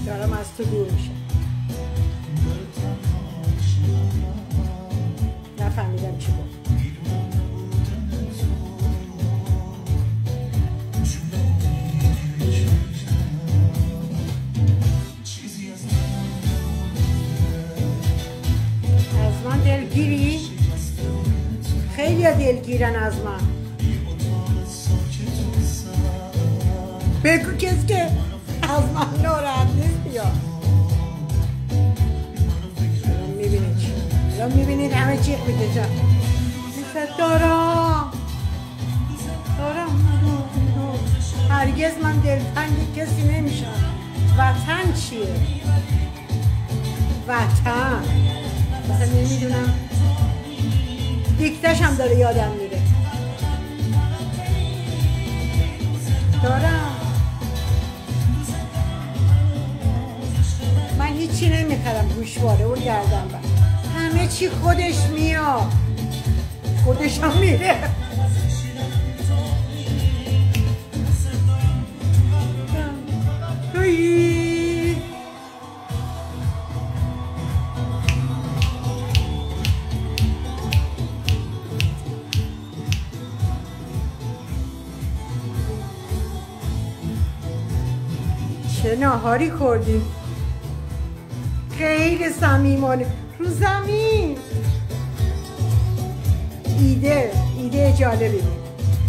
دارم از تو دور میشم. نفهمیدم چی بود. از من دلگیری؟ خیلی دلگیرن از من. بگو کسی که از من ناراحت نیست بیا. میبینید چی؟ الان میبینید همه چی میکشم. دوست دارم هرگز من دلتنگ کسی نمیشم. وطن چیه؟ وطن مثلا نمیدونم دیکتش هم داره یادم میره. دارم من هیچی نمیخرم گوشواره و گردم بر همه چی خودش میاد خودش هم میره. چه ناهاری خوردیم خیلی صمیمانه رو زمین. ایده جالبی بود.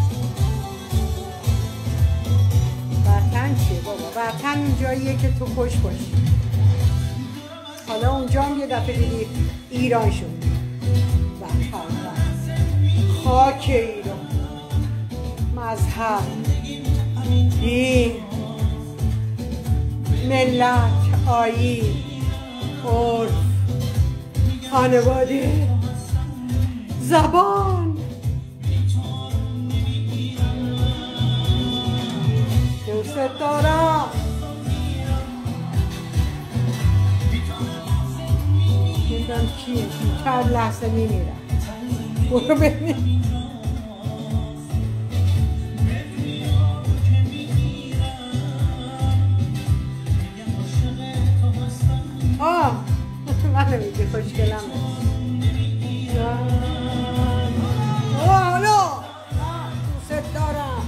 وطن چیه بابا؟ وطن اون جاییه که تو خوش باشی. حالا اونجا هم یه دفعه دیدی ایران شد. وطن خاک ایران، مذهب، دین، ملت، آیین، عرف، خانواده، زبان. دوست دارم. نمیدونم چیه هر لحظه میمیرم. برو ببین. من نمیگه خوشگلم حالا دوست دارم.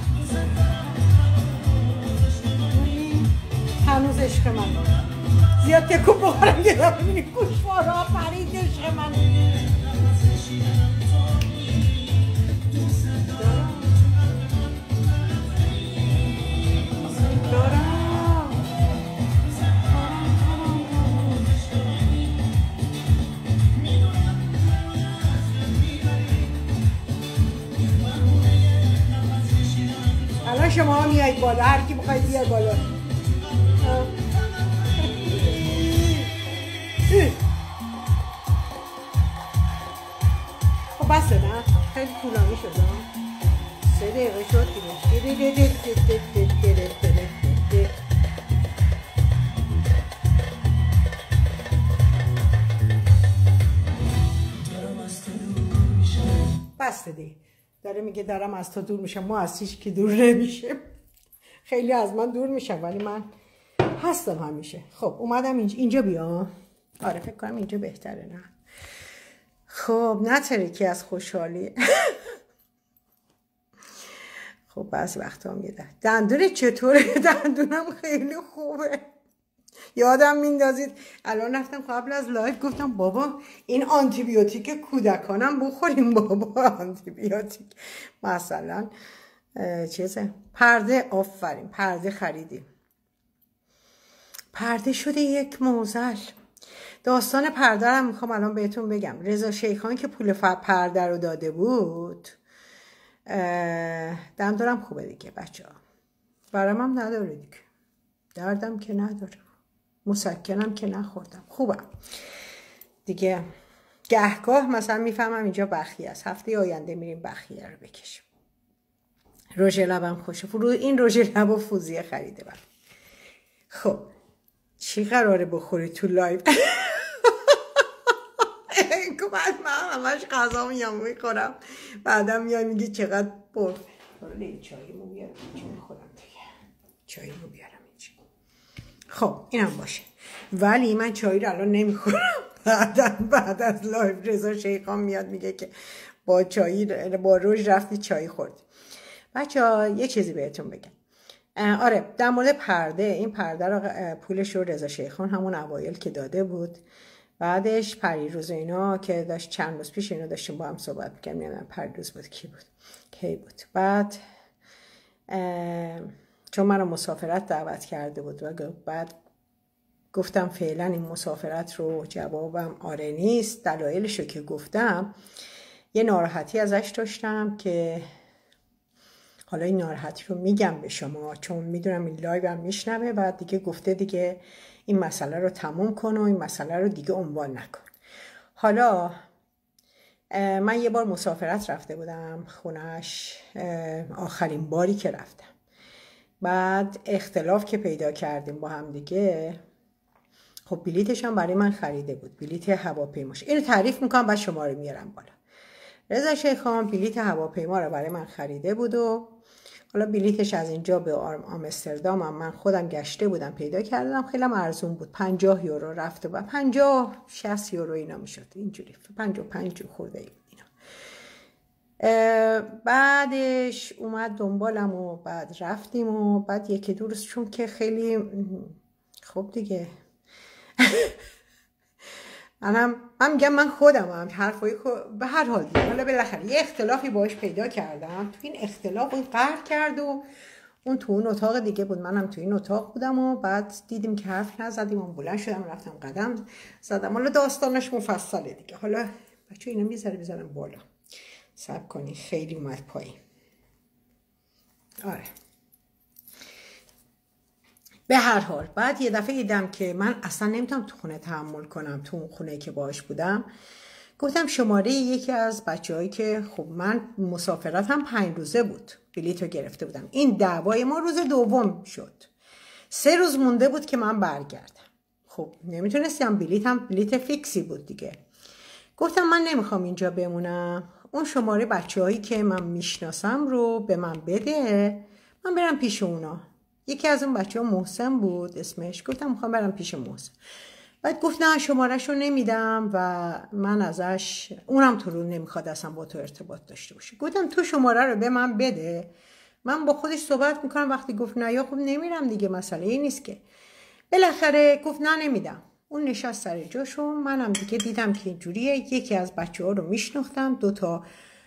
هنوز عشق من زیاد تکون بخورم که ببینی گوشوارا پرید عشق من. شما ها میایید بالا، هر کی بخواید بیاد بالا. خب بسه نه؟ خیلی طولانی شد. 3 دقیقه شد دیگه. بسته دیگه. داره میگه دارم از تو دور میشم. ما از هیچ کی دور نمیشه. خیلی از من دور میشم ولی من هستم همیشه. خب اومدم اینجا بیا. آره فکر کنم اینجا بهتره. نه خب نه ترکی از خوشحالی. خب بعضی وقتا هم یه دندون چطوره؟ دندونم خیلی خوبه. یادم میندازید الان رفتم قبل از لایو گفتم بابا این آنتی بیوتیک کودکانم بخوریم. بابا آنتی بیوتیک مثلا چیزه پرده. آفرین پرده خریدیم. پرده شده یک موزل. داستان پرده رو میخوام الان بهتون بگم. رضا شیخان که پول پرده رو داده بود دندونم خوبه دیگه بچه ها. برام هم نداره دیگه. دردم که نداره. مسکنم که نخوردم. خوبم دیگه. گهگاه مثلا میفهمم اینجا بخیه است. هفته آینده میریم بخیه رو بکشیم. رژ لبم خوشه. این رژ لب و فوزیه خریده برام. خب چی قراره بخوری تو لایو؟ بعد من همش غذا میخورم بعدم میای میگی چقدر پر. چاییمو بیارم اینجا میخورم دیگه. چاییمو بیارم اینجا. خب اینم باشه. ولی من چای رو الان نمیخورم. بعد از لایو رضا شیخان میاد میگه که با روز رفتی چای خورد. بچه‌ها یه چیزی بهتون بگم. آره در مورد پرده، این پرده رو پولش رو رضا شیخان همون اوایل که داده بود، بعدش پریروز اینا که داشت چند روز پیش اینا داشتیم با هم صحبت می‌کردیم، نمیدونم پریروز بود کی بود بعد چون منو مسافرت دعوت کرده بود و بعد گفتم فعلا این مسافرت رو جوابم آره نیست. دلایلشو که گفتم یه ناراحتی ازش داشتم که حالا این ناراحتی رو میگم به شما چون میدونم این لایو هم میشنوه و دیگه گفته دیگه این مسئله رو تموم کن و این مسئله رو دیگه عنوان نکن. حالا من یه بار مسافرت رفته بودم خونش، آخرین باری که رفتم. بعد اختلاف که پیدا کردیم با هم دیگه، خب بلیتش هم برای من خریده بود، بلیت هواپیماش. اینو تعریف میکنم بعد شما رو میارم بالا. رضا شیخان بلیت هواپیما رو برای من خریده بود و حالا بلیتش از اینجا به آمستردام هم من خودم گشته بودم پیدا کردم، خیلی ارزون بود، 50 یورو رفته و 50-60 یورو اینا میشد، اینجوری 55 خورده اینا. بعدش اومد دنبالم و بعد رفتیم و بعد یکی دو روز چون که خیلی خب دیگه من میگم من خودم هم حرفای به هر حال دیگه حالا بالاخره یه اختلافی باش پیدا کردم، تو این اختلاف اون قهر کرد و اون تو اون اتاق دیگه بود، منم تو این اتاق بودم و بعد دیدیم که حرف نزدیم و بلند شدم رفتم قدم زدم. حالا داستانش مفصله دیگه. حالا بچه اینا میذارم بالا، صبر کنی خیلی اومد پایین. آره به هر حال بعد یه دفعه دیدم که من اصلا نمیتونم تو خونه تحمل کنم، تو اون خونه که باهاش بودم. گفتم شماره یکی از بچه‌هایی که خب من مسافرتم 5 روزه بود، بلیطو گرفته بودم، این دعوای ما روز دوم شد، 3 روز مونده بود که من برگردم. خب نمیتونستم، بلیط فیکسی بود دیگه. گفتم من نمیخوام اینجا بمونم، اون شماره بچه‌هایی که من میشناسم رو به من بده، من برم پیش اونا. یکی از اون بچه‌ها محسن بود اسمش، گفتم میخوام برم پیش محسن. بعد گفت نه شماره‌ش رو نمیدم و من ازش، اونم تو رو نمیخواد اصلا با تو ارتباط داشته باشه. گفتم تو شماره رو به من بده، من با خودش صحبت میکنم. وقتی گفت نه یا خب نمیرم دیگه، مسئله ای نیست که. بالاخره گفت نه نمیدم. اون نشست سر جاشو، منم دیگه دیدم که اینجوریه. یکی از بچه‌ها رو میشناختم، 2 تا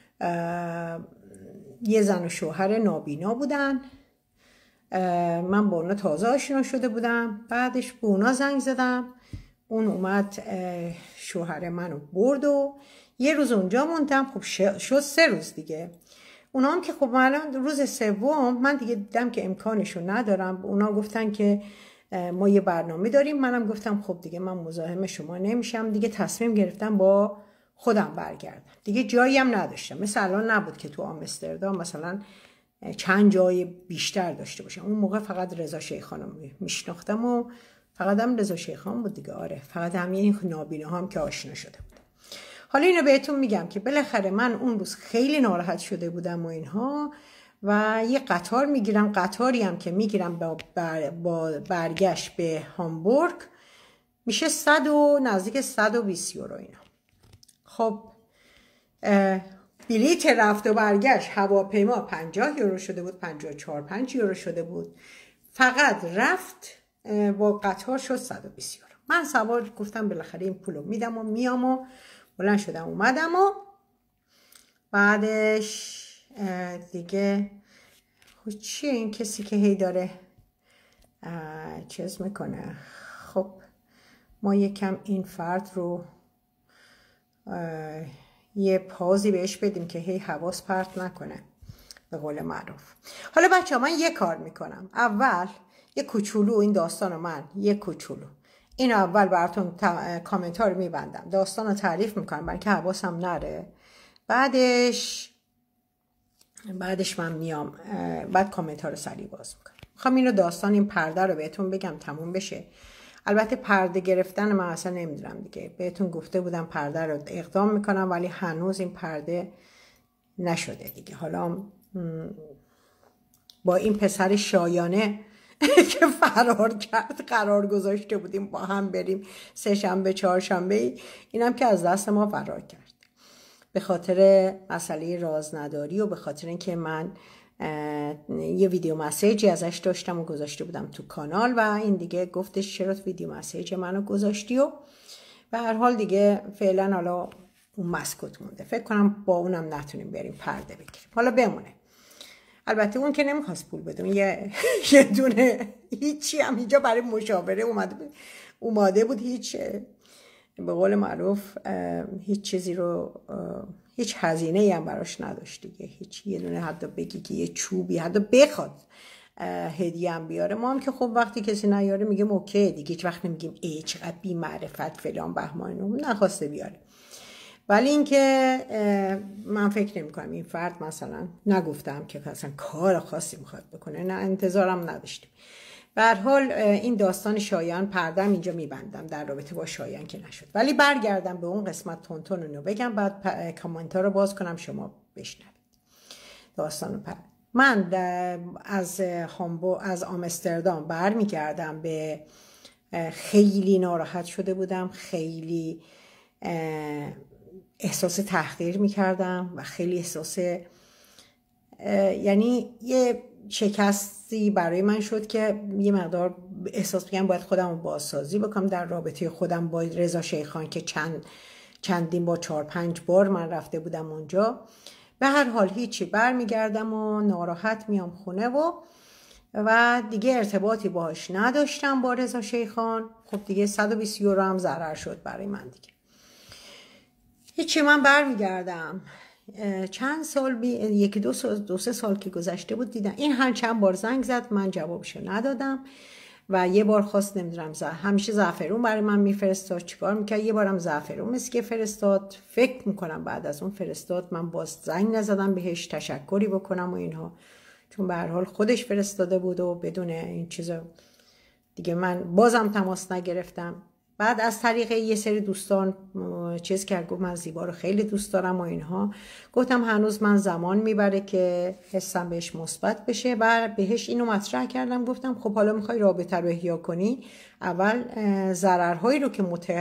یه زن و شوهر نابینا بودن، من با اونا تازه آشنا شده بودم. بعدش به اونا زنگ زدم، اون اومد شوهر منو برد و یه روز اونجا موندم. خب شد 3 روز دیگه. اونا هم که خب الان روز سوم من دیگه دیدم که امکانشو ندارم. اونا گفتن که ما یه برنامه داریم، منم گفتم خب دیگه من مزاحم شما نمیشم دیگه. تصمیم گرفتم با خودم برگردم دیگه، جایی هم نداشتم. مثل الان نبود که تو آمستردام مثلا چند جای بیشتر داشته باشم. اون موقع فقط رضا شیخان رو میشناختم و فقط هم رضا شیخان بود دیگه. آره فقط همین نابینا هم که آشنا شده بود. حالا اینو بهتون میگم که بالاخره من اون روز خیلی ناراحت شده بودم و اینها، و یه قطار میگیرم، قطاری هم که میگیرم با برگشت به هامبورگ میشه 100 و نزدیک 120 یورو اینا. خب بلیت رفت و برگشت هواپیما 50 یورو شده بود، 54-5 یورو شده بود. فقط رفت با قطار شد 120 یورو. من سوار گفتم بالاخره این پولو میدم و میام و بلند شدم اومدم و بعدش دیگه خب چیه این کسی که هی داره چیز میکنه. خب ما یکم این فرد رو یه پازی بهش بدیم که هی حواس پرت نکنه به قول معروف. حالا بچه ها من یه کار میکنم، اول یه کوچولو این داستان من یه کوچولو این اول براتون کامنت ها رو میبندم، داستان رو تعریف میکنم برای که حواسم نره. بعدش من میام بعد کامنت ها رو سریع باز میکنم. میخوام اینو داستان این پرده رو بهتون بگم تموم بشه. البته پرده گرفتن من اصلا نمیدونم دیگه، بهتون گفته بودم پرده رو اقدام میکنم ولی هنوز این پرده نشده دیگه. حالا با این پسر شایانه که فرار کرد. قرار گذاشته بودیم با هم بریم سه شنبه چهار شنبه، اینم که از دست ما فرار کرد به خاطر مسئله رازنداری و به خاطر اینکه من یه ویدیو مسیجی ازش داشتم و گذاشته بودم تو کانال و این دیگه گفتش چرا ویدیو مسیج منو گذاشتی و به هر حال دیگه فعلا حالا اون مسکوت مونده. فکر کنم با اونم نتونیم بریم پرده بگیریم، حالا بمونه. البته اون که نمیخواست پول بدم، یه دونه هیچی هم اینجا برای مشاوره اومده بود، هیچ به قول معروف هیچ چیزی رو هیچ هزینه‌ای هم براش نداشت دیگه، هیچ یه دونه حتی بگی که یه چوبی حتی بخواد هدیه هم بیاره. ما هم که خب وقتی کسی نیاره میگیم اوکی دیگه، هیچ وقت نمیگیم ای چقدر بی معرفت فلان بهمان، نخواسته بیاره. ولی اینکه من فکر نمی کنم این فرد مثلا نگفتم که اصلا کار خاصی میخواد بکنه، نه انتظارم نداشتیم. به هر حال این داستان شایان پردم اینجا میبندم در رابطه با شایان که نشد. ولی برگردم به اون قسمت تونتون رو بگم، بعد کامنت ها رو باز کنم شما بشنوید داستان رو. من از آمستردام برمیگردم به خیلی ناراحت شده بودم، خیلی احساس تحقیر میکردم و خیلی احساس یعنی یه شکستی برای من شد که یه مقدار احساس میکنم باید خودم رو بازسازی بکنم در رابطه خودم با رضا شیخان که چندین با 4-5 بار من رفته بودم اونجا. به هر حال هیچی، برمیگردم و ناراحت میام خونه و دیگه ارتباطی باهاش نداشتم با رضا شیخان. خب دیگه 120 یورو هم ضرر شد برای من دیگه. هیچی، من برمیگردم چند سال یکی دو سه سال که گذشته بود دیدم این هر چند بار زنگ زد، من جوابشو ندادم و یه بار خواست نمیدونم همیشه زعفرون برای من میفرستاد، چیکار میکرد، یه بارم زعفرون مسکه فرستاد. فکر میکنم بعد از اون فرستاد من باز زنگ نزدم بهش تشکری بکنم و اینها، چون به هر حال خودش فرستاده بود و بدون این چیزا دیگه من بازم تماس نگرفتم. بعد از طریق یه سری دوستان چیز کرد، گفت من زیبا رو خیلی دوست دارم و اینها. گفتم هنوز من زمان میبره که حسم بهش مثبت بشه و بهش اینو مطرح کردم. گفتم خب حالا میخوای رابطه رو احیا کنی، اول ضررهایی رو که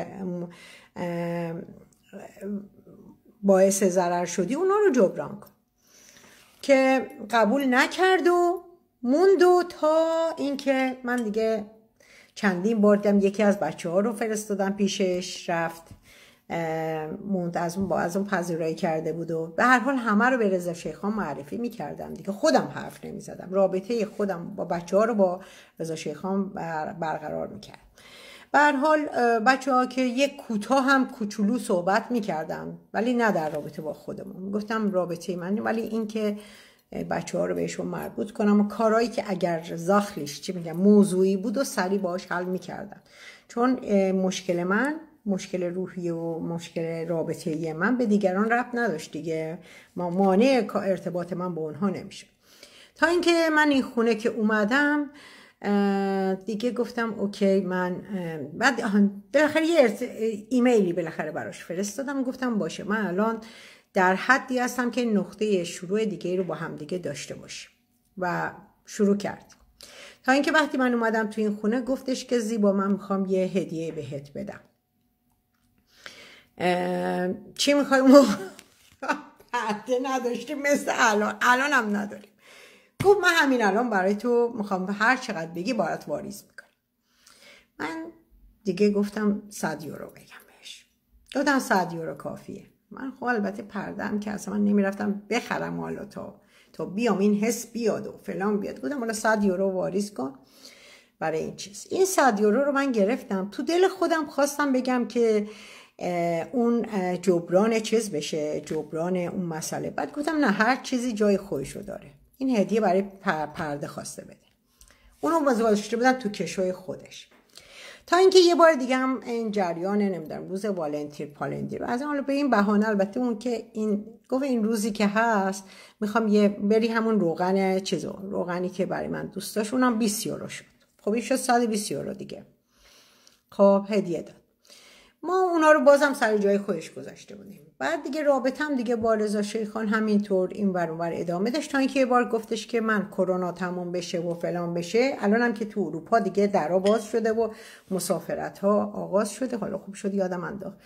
باعث ضرر شدی اونا رو جبران کن. که قبول نکرد و موند و تا اینکه من دیگه چندین بار دیدم یکی از بچه‌ها رو فرستادم پیشش، رفت موند، از اون پذیرایی کرده بود و به هر حال همه رو به رضا شیخان معرفی می‌کردم دیگه، خودم حرف نمی‌زدم، رابطه خودم با بچه‌ها رو با رضا شیخان برقرار می‌کردم. به هر حال بچه‌ها که یک کوتاه هم کوچولو صحبت می‌کردم ولی نه در رابطه با خودمون، گفتم رابطه من، ولی این که بچه‌ها رو بهشون مربوط کنم و کارهایی که اگر زاخلش چی میگم موضوعی بود و سریع باهاش حل میکردم، چون مشکل روحی و مشکل رابطه‌ای من به دیگران ربط نداشت دیگه، مانع ارتباط من با اونها نمیشه. تا اینکه من این خونه که اومدم دیگه گفتم اوکی، من بعد بالاخره یه ایمیلی بالاخره براش فرستادم، گفتم باشه من الان در حدی هستم که نقطه شروع دیگه رو با هم دیگه داشته باشیم و شروع کرد. تا اینکه وقتی من اومدم تو این خونه گفتش که زیبا من میخوام یه هدیه بهت بدم. چی میخوای؟ پرده نداشتیم مثل الان هم نداریم. گفت من همین الان برای تو میخوام هر چقدر بگی برات واریز میکنم. من دیگه گفتم 100 یورو بگم بهش، دادم 100 یورو کافیه. من خب البته پردم که اصلا من نمیرفتم بخرم حالا تا بیام این حس بیاد و فلان بیاد. گفتم حالا 100 یورو واریز کن برای این چیز. این 100 یورو رو من گرفتم، تو دل خودم خواستم بگم که اون جبران چیز بشه، جبران اون مسئله. بعد گفتم نه، هر چیزی جای خودشو داره. این هدیه برای پرده خواسته بده، اونو گذاشته بودم تو کشوی خودش. تا اینکه یه بار دیگه هم این جریان نمیدونم روز والنتیر از حالا به این بهانه، البته اون که این گفت این روزی که هست میخوام یه بری همون روغنی که برای من دوست داشت، اونم 20 یورو شد. خب این شد 120 یورو دیگه. خب هدیه داد. ما اونا رو بازم سر جای خودش گذاشته بودیم. بعد دیگه رابطم دیگه با رضا شیخان همینطور این ور اون ور ادامه داشت تا اینکه یه بار گفتش که من کرونا تموم بشه و فلان بشه. الانم که تو اروپا دیگه درا باز شده و مسافرت ها آغاز شده. حالا خوب شد یادم انداخت،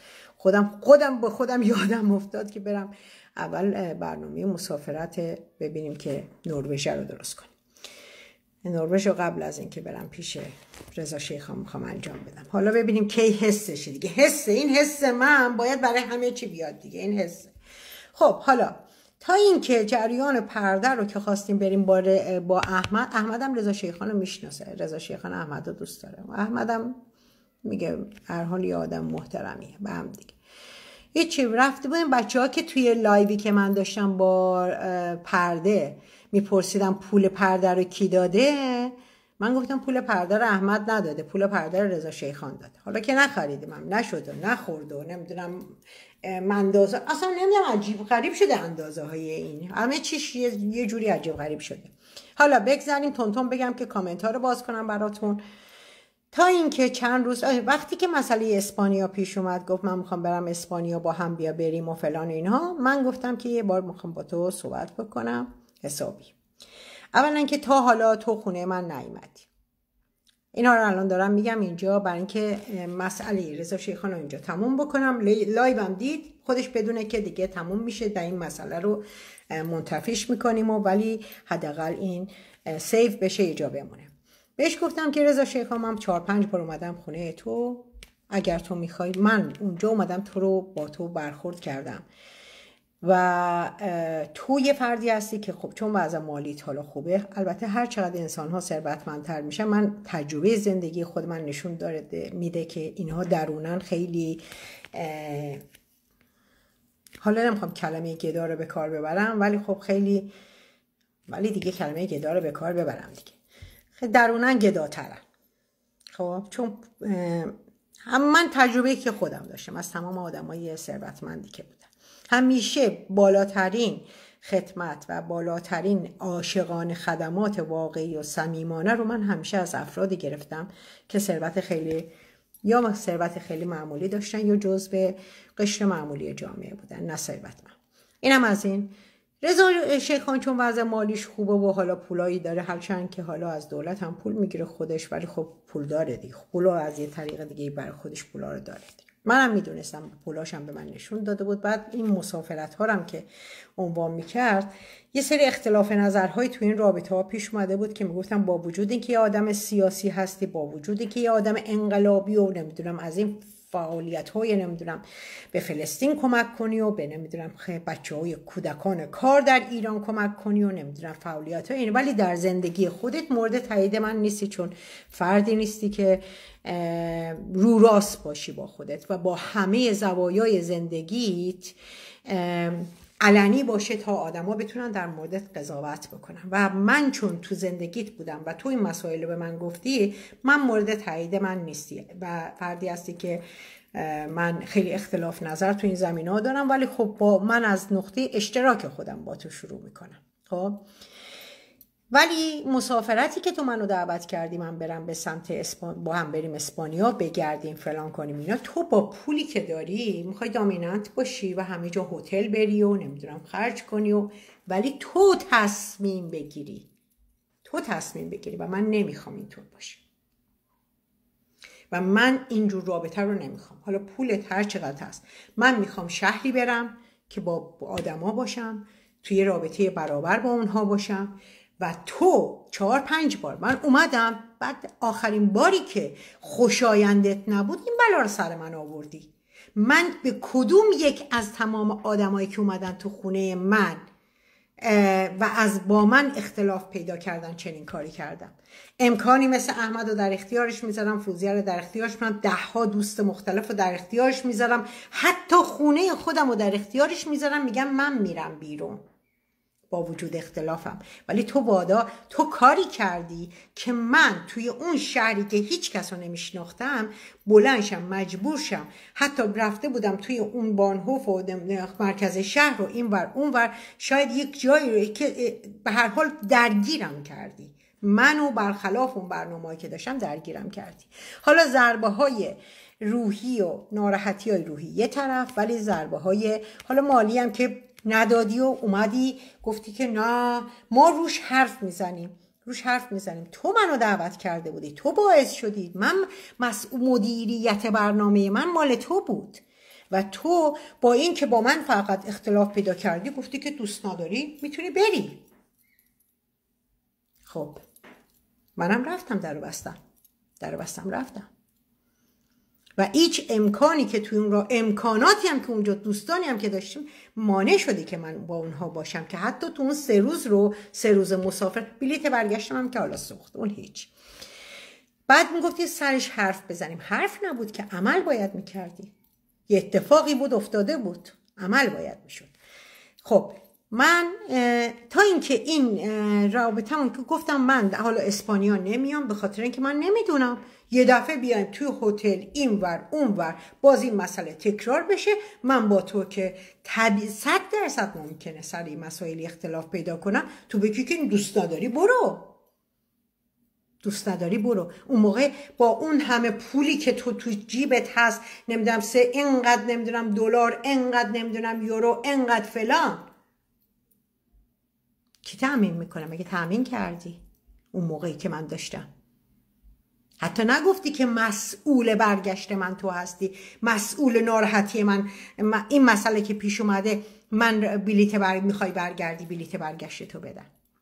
خودم یادم افتاد که برم اول برنامه مسافرت ببینیم که نروژ رو درست کنیم. نروژ رو قبل از اینکه برم پیش رضا شیخان میخوام انجام بدم. حالا ببینیم کی حسشه دیگه. این حس من باید برای همه چی بیاد دیگه، این حس. خب حالا تا اینکه جریان پرده رو که خواستیم بریم با احمدم رضا شیخان رو میشناسه. رضا شیخان احمد رو دوست داره. احمدم میگه هر حال یه آدم محترمیه به هم دیگه. هیچی رفته بودیم بچه‌ها که توی لایوی که من داشتم با پرده میپرسیدم پول پرده رو کی داده، من گفتم پول پرده رو احمد نداده، پول پرده رو رضا شیخان داده. حالا که نخریدیم هم نشد و نخورد و نمیدونم اندازه اصلا نمیدونم عجیب غریب شده اندازه های این همه چیش یه جوری عجیب غریب شده. حالا بگذاریم تونتون بگم که کامنت ها رو باز کنم براتون. تا اینکه چند روز وقتی که مسئله اسپانیا پیش اومد، گفت من میخوام برم اسپانیا با هم بیا بریم و فلان اینها، من گفتم که یه بار میخوام با تو صحبت بکنم حسابی. اولا که تا حالا تو خونه من نیومدی. اینا رو الان دارم میگم اینجا برای اینکه مسئله رضا شیخان رو اینجا تموم بکنم. لایوم دید خودش بدونه که دیگه تموم میشه، در این مسئله رو منتفیش میکنیم و ولی حداقل این سیف بشه اینجا بمونه. بهش گفتم که رضا شیخان من 4-5 بار اومدم خونه تو، اگر تو میخوای من اونجا اومدم تو رو با تو برخورد کردم و تو یه فردی هستی که خب چون وضع مالیت حالا خوبه، البته هر چقدر انسان ها ثروتمندتر میشن، من تجربه زندگی خود من نشون داره میده که اینها درونن خیلی حالا نمیخوام کلمه گدا رو به کار ببرم ولی خب خیلی دیگه کلمه گدا رو به کار ببرم دیگه، خیلی درونن گداترن. خب چون من تجربه که خودم داشتم از تمام آدمای ثروتمندی که بودن، همیشه بالاترین خدمت و بالاترین عاشقانه خدمات واقعی و صمیمانه رو من همیشه از افرادی گرفتم که ثروت خیلی معمولی داشتن یا جزو قشر معمولی جامعه بودن، نه ثروتمند. اینم از این. رضا شیخان چون وضع مالیش خوبه و حالا پولایی داره، هرچند که حالا از دولت هم پول میگیره خودش، ولی خب پول داره دیگه، پولو از یه طریق دیگه برای خودش پولا رو داره دیگه. منم میدونستم، پولاشم به من نشون داده بود. بعد این مسافرت ها هم که عنوان میکرد، یه سری اختلاف نظرهای تو این رابطه ها پیش اومده بود که میگفتم با وجود اینکه یه آدم سیاسی هستی، با وجود اینکه یه آدم انقلابی و نمیدونم از این فعالیت های نمیدونم به فلسطین کمک کنی و به نمیدونم بچه های کودکان کار در ایران کمک کنی و نمیدونم فعالیت های این، ولی در زندگی خودت مورد تایید من نیستی، چون فردی نیستی که رو راست باشی با خودت و با همه زوایای زندگیت علنی باشه تا آدما بتونن در موردت قضاوت بکنن. و من چون تو زندگیت بودم و تو این مسائل به من گفتی، من مورد تایید من نیستی و فردی هستی که من خیلی اختلاف نظر تو این زمینه دارم، ولی خب با من از نقطه اشتراک خودم با تو شروع میکنم. خب ولی مسافرتی که تو منو دعوت کردی من برم به سمت با هم بریم اسپانیا بگردیم فلان کنیم اینا، تو با پولی که داری میخوای دامیننت باشی و همه جا هتل بری و نمیدونم خرج کنی ولی تو تصمیم بگیری و من نمیخوام اینطور باشه و من اینجور رابطه رو نمیخوام. حالا پولت هر چقدر هست، من میخوام شهری برم که با آدما باشم، توی رابطه برابر با اونها باشم. و تو 4-5 بار من اومدم، بعد آخرین باری که خوشایندت نبود این بلا رو سر من آوردی. من به کدوم یک از تمام آدمایی که اومدن تو خونه من و از با من اختلاف پیدا کردن چنین کاری کردم؟ امکانی مثل احمد رو در اختیارش میذارم، فوزیه رو در اختیارش میذارم، 10 دوست مختلف رو در اختیارش میذارم، حتی خونه خودم رو در اختیارش میذارم، میگم من میرم بیرون با وجود اختلافم. ولی تو کاری کردی که من توی اون شهری که هیچ کس رو نمیشناختم بلندشم، مجبور شم، حتی رفته بودم توی اون بانهوف و مرکز شهر و این ور اون ور، شاید یک جایی رو که به هر حال درگیرم کردی منو برخلاف اون برنامه‌ای که داشتم درگیرم کردی. حالا ضربه های روحی و ناراحتی های روحی یه طرف، ولی ضربه های حالا مالی هم که ندادی و اومدی گفتی که نه ما روش حرف میزنیم. تو منو دعوت کرده بودی، تو باعث شدی، من مدیریت برنامه من مال تو بود و تو با این که با من فقط اختلاف پیدا کردی گفتی که دوست نداری میتونی بری. خب منم رفتم، در بستم رفتم و هیچ امکانی که توی اون امکاناتی هم که اونجا دوستانی هم که داشتیم مانع شدی که من با اونها باشم، که حتی تو اون 3 روز مسافر بلیت برگشتم هم که حالا سوخت، اون هیچ. بعد میگفتی سرش حرف بزنیم، حرف نبود که عمل باید میکردی، یه اتفاقی بود افتاده بود، عمل باید میشد. خب من تا اینکه این رابطمون که گفتم من حالا اسپانیا نمیام به خاطر اینکه من نمیدونم یه دفعه بیایم توی هتل اینور اونور باز این مسئله تکرار بشه، من با تو که 100% ممکنه سر این مسائل اختلاف پیدا کنم، تو بگی که دوست نداری برو. اون موقع با اون همه پولی که تو جیبت هست، نمیدونم اینقدر نمیدونم دلار، اینقدر نمیدونم یورو، اینقدر فلان، کی تأمین میکنه؟ مگه تأمین کردی اون موقعی که من داشتم؟ حتی نگفتی که مسئول برگشت من تو هستی، مسئول ناراحتی من این مسئله که پیش اومده، من میخوای برگردی بلیت برگشت تو بدم.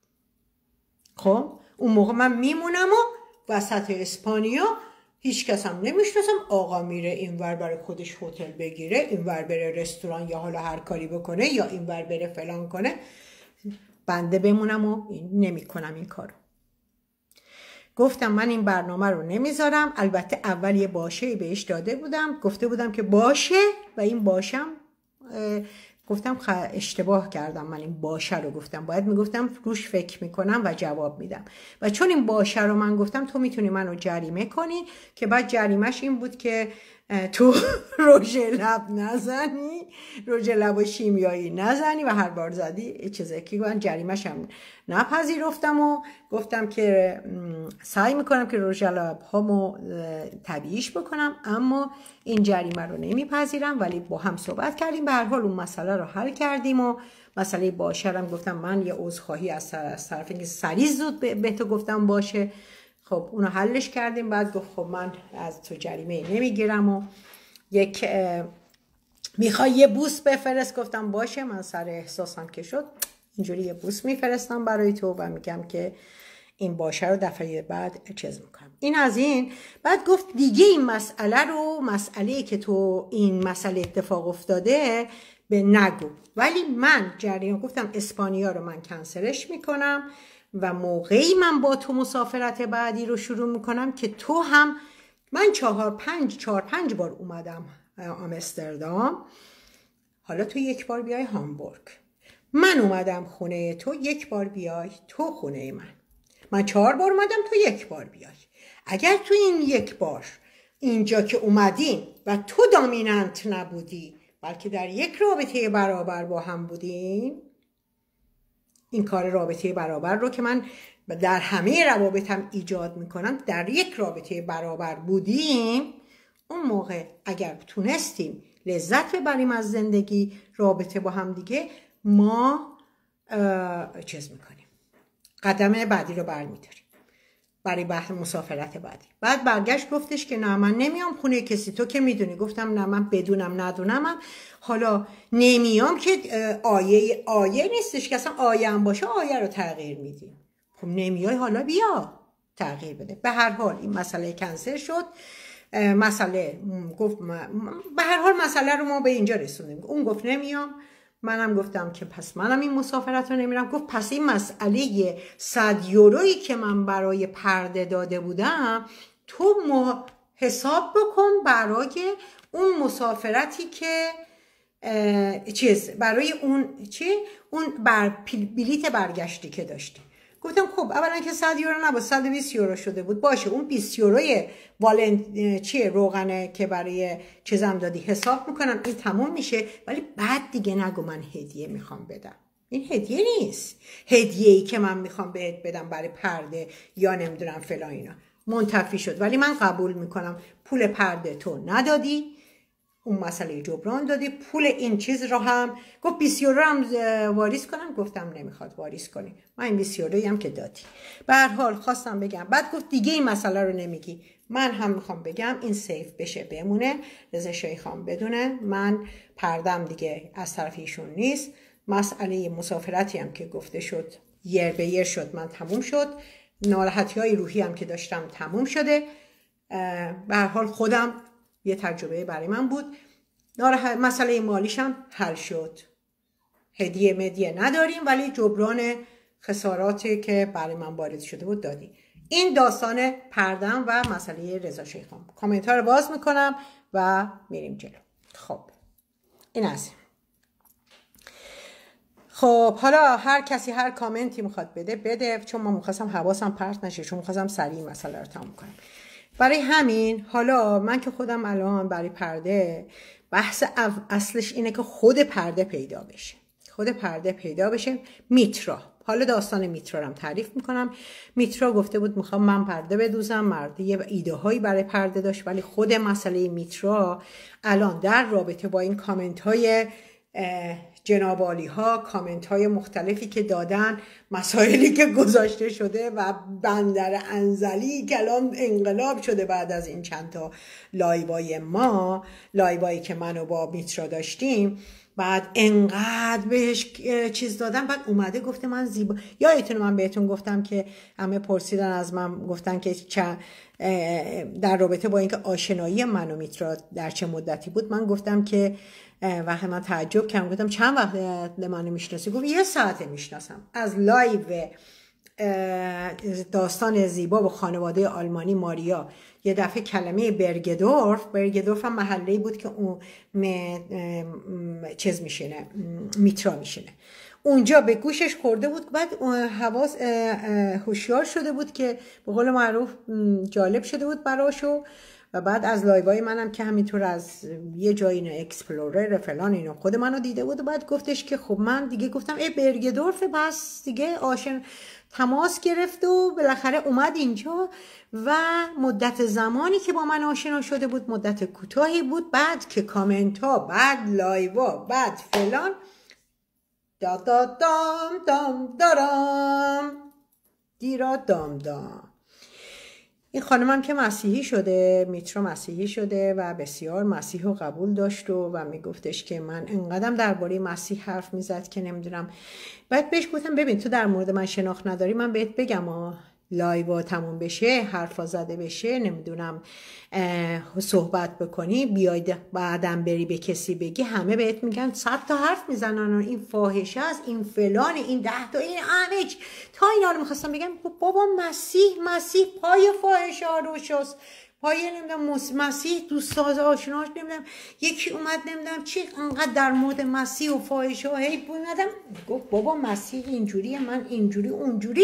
خب اون موقع من میمونم و وسط اسپانیا هیچ کس هم نمیشناسم، آقا میره اینور برای خودش هتل بگیره، اینور بره رستوران یا حالا هر کاری بکنه، یا اینور بره فلان کنه، بنده بمونم و نمی کنم این کارو. گفتم من این برنامه رو نمیذارم. البته اول یه باشه بهش داده بودم، گفته بودم که باشه و این باشم گفتم اشتباه کردم، من این باشه رو گفتم، باید میگفتم روش فکر میکنم و جواب میدم. و چون این باشه رو من گفتم تو میتونی منو جریمه کنی، که بعد جریمش این بود که تو رژ لب نزنی، رژ لب شیمیایی نزنی و هر بار زدی چیزی که من جریمش هم نپذیرفتم و گفتم که سعی میکنم که رژ لب هامو طبیعیش بکنم، اما این جریمه رو نمیپذیرم. ولی با هم صحبت کردیم، به هر حال اون مسئله رو حل کردیم و مسئله باشرم گفتم من یه عذرخواهی از طرف اینکه سریع زود به تو گفتم باشه. خب اونو حلش کردیم. بعد گفت خب من از تو جریمه نمیگیرم و میخوای یه بوس بفرست؟ گفتم باشه، من سر احساسم که شد اینجوری یه بوس میفرستم برای تو و میگم که این باشه رو دفعه بعد چیز میکنم. این از این. بعد گفت دیگه این مسئله که تو این مسئله اتفاق افتاده به نگو، ولی من جریان گفتم اسپانیا رو من کنسلش میکنم و موقعی من با تو مسافرت بعدی رو شروع میکنم که تو هم، من 4-5 بار اومدم آمستردام، حالا تو 1 بار بیای هامبورگ، من اومدم خونه تو 1 بار بیای تو خونه من 4 بار اومدم تو 1 بار بیای. اگر تو این 1 بار اینجا که اومدین و تو دامیننت نبودی بلکه در یک رابطه برابر با هم بودین، این کار رابطه برابر رو که من در همه روابطم ایجاد میکنم، در یک رابطه برابر بودیم، اون موقع اگر تونستیم لذت ببریم از زندگی، رابطه با هم دیگه، ما چیز میکنیم، قدم بعدی رو برمیداریم برای مسافرت بعدی. بعد برگشت گفتش که نه من نمیام خونه کسی، تو که میدونی. گفتم نه من بدونم ندونمم، حالا نمیام که آیه نیستش که اصلا آیه هم باشه آیه رو تغییر میدیم. خب نمیای حالا بیا تغییر بده. به هر حال این مسئله کنسل شد. مسئله گفت به هر حال مسئله رو ما به اینجا رسوندیم. اون گفت نمیام، منم گفتم که پس منم این مسافرت رو نمیرم. گفت پس این مسئله 100 یورویی که من برای پرده داده بودم تو حساب بکن برای اون مسافرتی که برای اون بلیت برگشتی که داشتی. گفتم خب اولا که 100 یورو نبود، 120 یورو شده بود. باشه اون 20 یوروی روغنه که برای چیزم دادی حساب میکنم، این تموم میشه، ولی بعد دیگه نگو من هدیه میخوام بدم. این هدیه نیست. هدیه‌ای که من میخوام بهت بدم برای پرده یا نمیدونم فلان اینا. منتفی شد. ولی من قبول میکنم پول پرده تو ندادی، اون مسئله جبران دادی، پول این چیز رو هم گفت 20 یورو هم واریز کنم. گفتم نمیخواد واریز کنی، من این 20 یورویی هم که دادی. به هر حال خواستم بگم. بعد گفت دیگه این مسئله رو نمیگی. من هم میخوام بگم این سیف بشه بمونه، رضا شاهی خان بدونه من پردم دیگه از طرف ایشون نیست. مسئله مسافرتی هم که گفته شد یر به یر شد، من تموم شد. ناراحتی های روحی هم که داشتم تموم شده. به هر حال خودم یه تجربه برای من بود. مسئله مالیش هم حل شد. هدیه مدیه نداریم ولی جبران خساراتی که برای من وارد شده بود دادی. این داستان پردم و مسئله رضا شاهی خان. کامنت ها رو باز میکنم و میریم جلو. خب این از خب حالا هر کسی هر کامنتی میخواد بده، چون من میخواستم حواسم پرت نشه، چون میخواستم سریع مسئله رو تموم کنم. برای همین حالا من که خودم الان برای پرده بحث اصلش اینه که خود پرده پیدا بشه. میترا، حالا داستان میترا رو هم تعریف میکنم. میترا گفته بود میخوام من پرده بدوزم، مرد یه ایده هایی برای پرده داشت، ولی خود مسئله میترا الان در رابطه با این کامنت های جناب عالی ها، کامنت های مختلفی که دادن، مسائلی که گذاشته شده و بندر انزلی که الان انقلاب شده بعد از این چند تا لایوایی که منو با میترا داشتیم، بعد انقدر بهش چیز دادم. بعد اومده گفته من زیبا. یادتونه من بهتون گفتم که همه پرسیدن از من، گفتن که در رابطه با اینکه آشنایی من و میترا در چه مدتی بود. من گفتم که و من تعجب کردم، گفتم چند وقت منو میشناسی؟ گفت 1 ساعت میشناسم. از لایو داستان زیبا و خانواده آلمانی ماریا یه دفعه کلمه برگدورف هم محله‌ای بود که اون چیز میشینه، میترا میشینه. اونجا به گوشش خورده بود. بعد حواس هوشیار شده بود که به قول معروف جالب شده بود براشو. و بعد از لایوهای منم که همینطور از یه جایی اینو اکسپلورر فلان اینو خود منو دیده بود. و بعد گفتش که خب من دیگه گفتم برگدورف، بس دیگه تماس گرفت و بالاخره اومد اینجا. و مدت زمانی که با من آشنا شده بود مدت کوتاهی بود. بعد که کامنت ها، بعد لایوا، بعد فلان، دام دارم دیرا دام. این خانمم که مسیحی شده، میترا مسیحی شده و بسیار مسیح رو قبول داشت و میگفتش که من انقدرم درباره مسیح حرف میزد که نمیدونم. بعد بهش گفتم ببین تو در مورد من شناخت نداری، من بهت بگم لایو تموم بشه، حرفا زده بشه، نمیدونم صحبت بکنی، بیاید بعدم بری به کسی بگی، همه بهت میگن 100 تا حرف میزنن، این فاحشه است، این فلان، این 10 تا، این همه. تا اینا رو میخواستم بگم بابا مسیح پای فاحشه ها روشاست، پای نمیدونم مسیح دوستاز آشناش نمیدونم یکی اومد نمیدونم چی انقدر در مورد مسیح و فاحشه ها هی بودم. گفت بابا مسیح اینجوریه، من اینجوری اونجوری.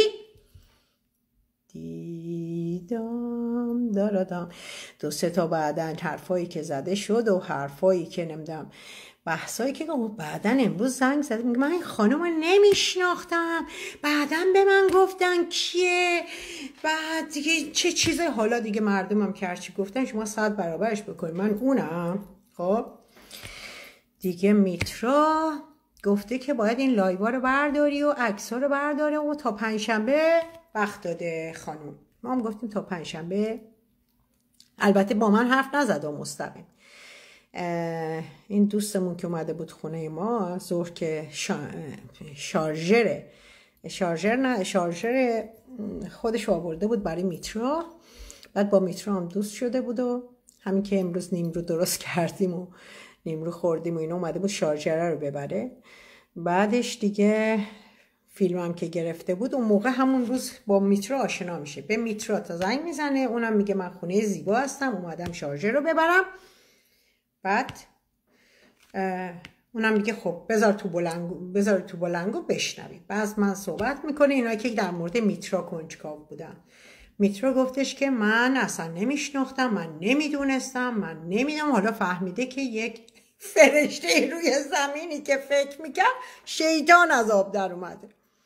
دیدم دارادم 2-3 تا بعدن حرفایی که زده شد و حرفایی که نمیدونم بحثایی که بعدن امروز زنگ زده میگه من این خانم رو نمیشناختم، بعدن به من گفتن کیه، بعد دیگه چه چیزه. حالا دیگه مردمم که هرچی گفتن شما 100 برابرش بکنید، من اونم. خب دیگه میترا گفته که باید این لایوا رو برداری و عکس‌ها رو برداره و تا 5 شنبه وقت داده خانم. ما هم گفتیم تا 5 شنبه. البته با من حرف نزد و مستقیم. این دوستمون که اومده بود خونه ما ظهر که شارژر خودش آورده بود برای میترا. بعد با میترا هم دوست شده بود و همین که امروز نیمرو درست کردیم و نیمرو خوردیم و اینا اومده بود شارژر رو ببره. بعدش دیگه فیلمم که گرفته بود اون موقع همون روز با میترا آشنا میشه. به میترا تا زنگ میزنه، اونم میگه من خونه زیبا هستم اومدم شارژر رو ببرم. بعد اونم میگه خب بذار تو بلنگو بشنوید. بعد من صحبت میکنه اینا که در مورد میترا کنجکاو بودن. میترا گفتش که من اصلا نمیشناختم، من نمیدونستم، من نمیدونم. حالا فهمیده که یک فرشته روی زمینی که فکر میکرد شیطان از آب در اومده.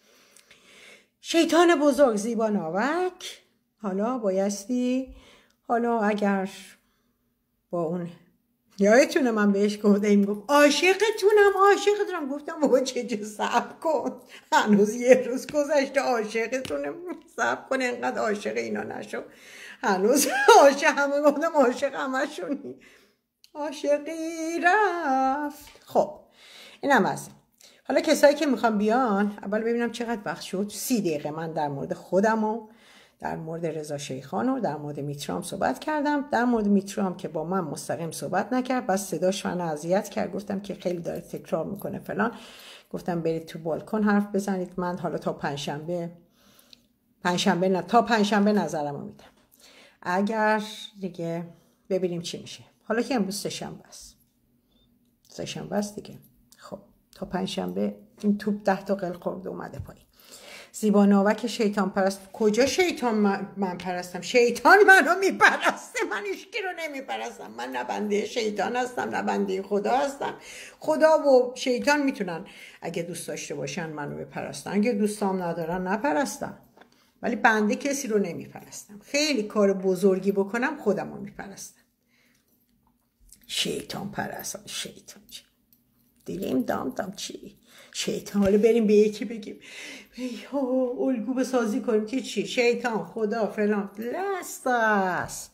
شیطان بزرگ زیبا ناوک حالا بایستی، حالا اگر با اون یادتونه من بهش گفتم گفت عاشقتونم، گفتم بابا چه صبر کن، هنوز یه روز گذشته عاشقتونه، صبر کن اینقدر عاشق اینا نشو، هنوز عاشق همه گفتم عاشق همشونی، عاشقی رفت. خب اینم از این. حالا کسایی که میخوام بیان اول ببینم چقدر وقت شد. 30 دقیقه من در مورد خودم و در مورد رضا شیخان و در مورد میترام صحبت کردم. در مورد میترام که با من مستقیم صحبت نکرد، بس صداش من اذیت کرد، گفتم که خیلی داره تکرار میکنه فلان، گفتم برید تو بالکن حرف بزنید، من حالا تا پنجشنبه نظرمو میدم، اگر دیگه ببینیم چی میشه. حالا که امروز سه شنبه است دیگه. خب تا پنجشنبه این توپ 10 تا قل خورده اومده پایین. زیبا ناوک شیطان پرست. کجا شیطان من پرستم؟ شیطان منو میپرسته، من هیچکی رو نمیپرستم. من نه بنده شیطان هستم نه بنده خدا هستم. خدا و شیطان میتونن اگه دوست داشته باشن منو بپرستن، اگه دوستام ندارن نپرستن، ولی بنده کسی رو نمیپرستم. خیلی کار بزرگی بکنم خودم رو میپرستم. شیطان پرستم. شیطان دیلیم دام چی؟ شیطان. حالا بریم به یکی بگیم الگو بسازی کنیم که چی؟ شیطان، خدا، فلان، لستاس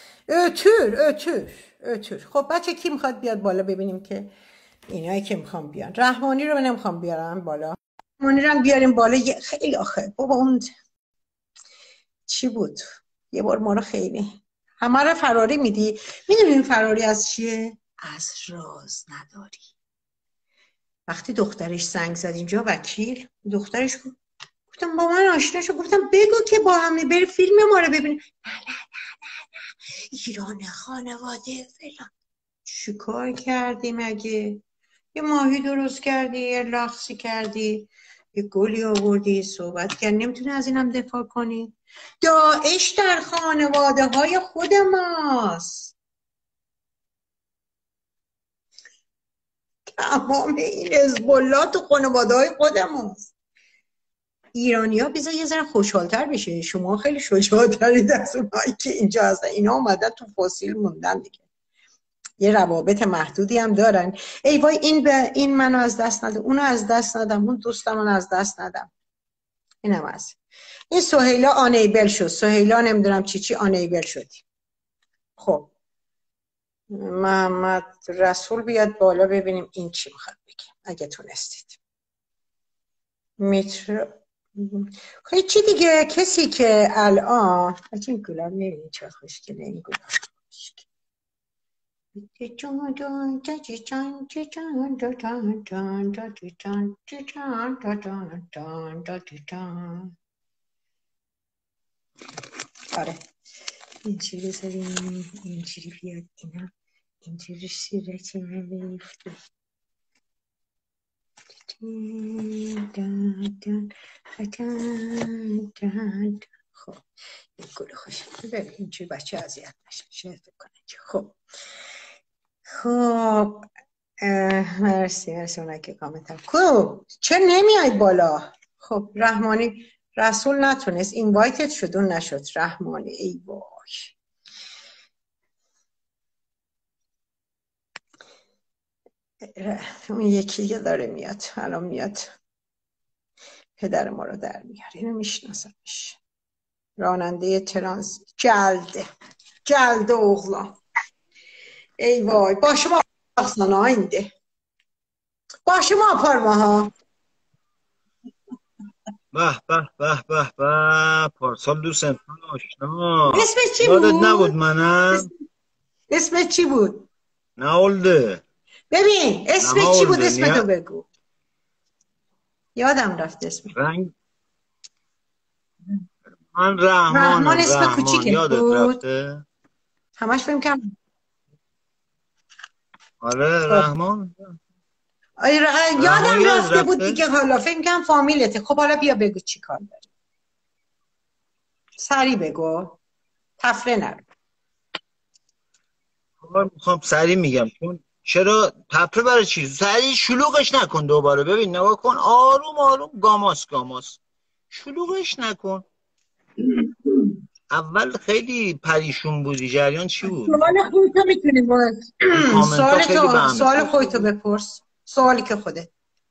اتور. خب بچه کی میخواد بیاد بالا ببینیم که اینایی که میخوام بیان. رحمانی رو نمیخوام بیارم بالا، رحمانی رو بیاریم بالا. خیلی آخه بابا اون چی بود یه بار ما رو خیلی همه رو فراری میدی. میدونین فراری از چیه؟ از راز نداری. وقتی دخترش زنگ زد اینجا وکیل، دخترش گفتم با من آشنا شو، گفتم بگو که با هم بری فیلم ما رو ببینیم. نه ایران خانواده فلان. چیکار کردی مگه؟ یه ماهی درست کردی، یه لغسی کردی، یه گلی آوردی، صحبت کردی، نمیتونی از اینم دفاع کنی؟ داعش در خانواده های خود ماست. تمام این حزب الله تو خانواده های خود ماست. ایرانی ها بذار یه ذره خوشحالتر بشه. شما خیلی شجاع‌ترید از اونایی که اینجا هستن. اینا اومدن تو فسیل موندن دیگه، یه روابط محدودی هم دارن. ای وای این منو از دست ندم، اونو از دست ندم، اون دوستمون از دست ندم. اینم از این. سهیلا آنیبل شد. سهیلا نمیدونم چی آنیبل شدی. خب محمد رسول بیاد بالا ببینیم این چی میخواد بگه اگه تونستید. خیلی چی دیگه. کسی که الان این گلاب نبینید چه خوشگله این گلاب. آره اینجوری بذاریم، اینجوری بیاد، اینا اینجوری شیرتی میفته. خب این گل خوش ببین اینجوری بچه اذیت نشه شاید کنه. خب مرسی اونایی که کامنت هم. خب چه نمیای بالا؟ خب رحمانی رسول نتونست، اینوایتت شد اون نشد. رحمانی ای وای. اون یکی که داره میاد الان میاد پدر ما رو در میاره. اینو میشناسمش، راننده ترانس. جلد اوغلا. ای وای با شما اصلا آینده با شما پارما ها. به پارسال دوست انسان آشنا. اسمش چی یادت بود؟ نبود منم؟ اسمش چی بود؟ نهولده. ببین اسمش چی بود؟ اسمتو بگو. یادم رفت اسمش. من رحمان اسم کوچیکت یادت بود؟ رفته؟ همش فهم کم. آره رحمان. یادم رفته بود دیگه. حالا فکر کنم فامیلته. خب حالا بیا بگو چی کار داری. سری بگو، تفره نرو. میخوام سریع میگم چون چرا تپه برای چی؟ سریع شلوغش نکن دوباره. ببین نگاه کن، آروم آروم، گاماس گاماس، شلوغش نکن. اول خیلی پریشون بودی، جریان چی بود؟ سوال خودتو میتونی باز کامنت ها خیلی بهم سوال خودتو بپرس، سوالی که خودت.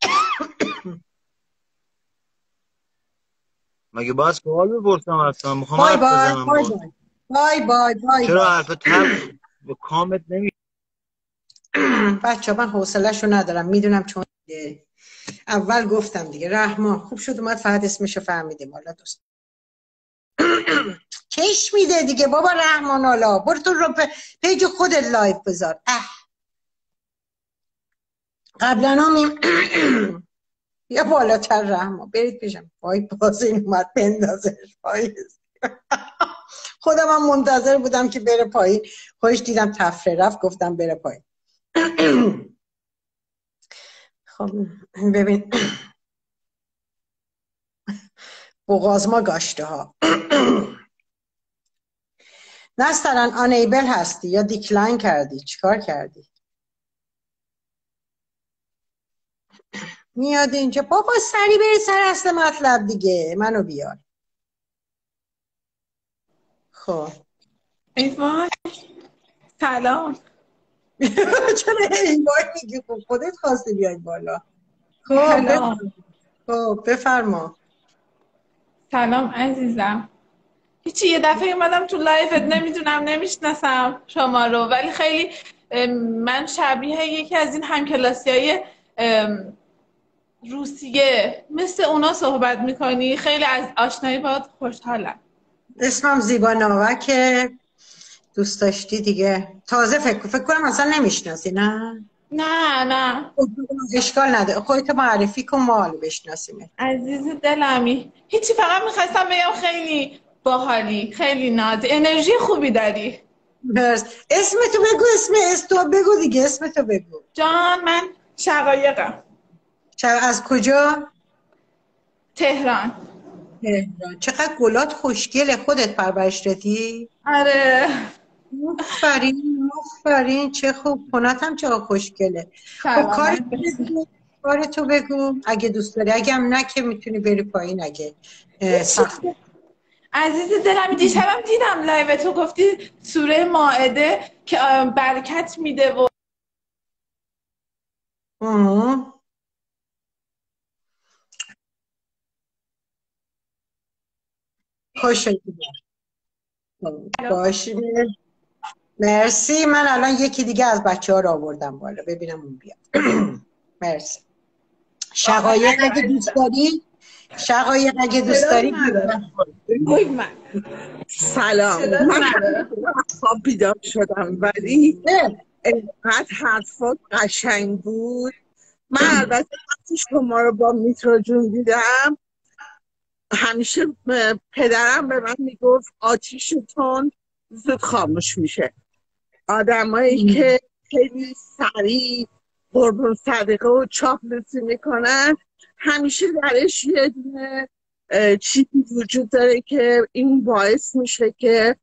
مگه باید سوال بپرسم؟ اصلا میخوام بای حرف بای بزنم بای با. بای بای بای بای چرا بای. حرف تب به کامت نمی؟ بچه من حوصله‌شو ندارم، میدونم چون اول گفتم دیگه. رحمان خوب شد اومد، فقط اسمشو فهمیدیم. حالا دوست کش میده دیگه بابا. رحمان حالا برو تو رو پیج خودت لایف بذار. قبلا هم یا بالاتر. رحمان برید پیشم. وای باز این اومد بندازش پایین. خودم هم منتظر بودم که بره پایین، خودش دیدم تفره رفت گفتم بره پایین. خب ببین بوغازما گاشته ها. مثلا آنیبل هستی یا دیکلاین کردی؟ چیکار کردی؟ میاد اینجا بابا سری بری سر اصل مطلب دیگه، منو بیار. خب ای وای سلام. چرا این وای میگی؟ خب خودت خواستی بیای بالا. سلام خب بفرما. سلام عزیزم. هیچی، یه دفعه اومدم تو لایفت، نمیدونم نمیشناسم شما رو، ولی خیلی من شبیه یکی از این همکلاسیای روسیه مثل اونا صحبت میکنی. خیلی از آشنایی باهات خوشحالم. اسمم زیبا ناوکه. دوست داشتی دیگه. تازه فکر کنم اصلا نمیشناسی. نه نه اشکال نداره، خودت معرفی کن ما حالا بشناسیم. عزیز دلمی، هیچی، فقط میخواستم بگم خیلی باحالی، خیلی ناز، انرژی خوبی داری. مرس. اسمتو بگو، اسمتو بگو دیگه، اسمتو بگو. جان من شقایقم. از کجا؟ تهران. تهران. چقدر گلات خوشگله. خودت پرورش دادی؟ آره. آفرین آفرین، چه خوب. خونتم چه خوشگله. خب سلامت باشی. کارتو بگو اگه دوست داری، اگه هم نه که میتونی بری پایین اگه هیچی سخت. عزیز دلم، دیشبم دیدم لایو تو گفتی سوره مائده که برکت میده و خوشت باشی. مرسی. من الان یکی دیگه از بچه ها رو آوردم بالا، ببینم اون بیاد. مرسی. شقایق اگه دوست داری، شقایق اگه دوست صدات داری. نداره. بگو من سلام. صدات من نداره. خواب بیدار شدم ولی اینقدر حرفات قشنگ بود. من البته وقتی شما رو با میترا جون دیدم، همیشه پدرم به من میگفت آتیش تون زود خاموش میشه. آدمایی که خیلی سریع قربون صدقه و چاپلوسی میکنن همیشه درش یه دونه چیزی وجود داره که این باعث میشه که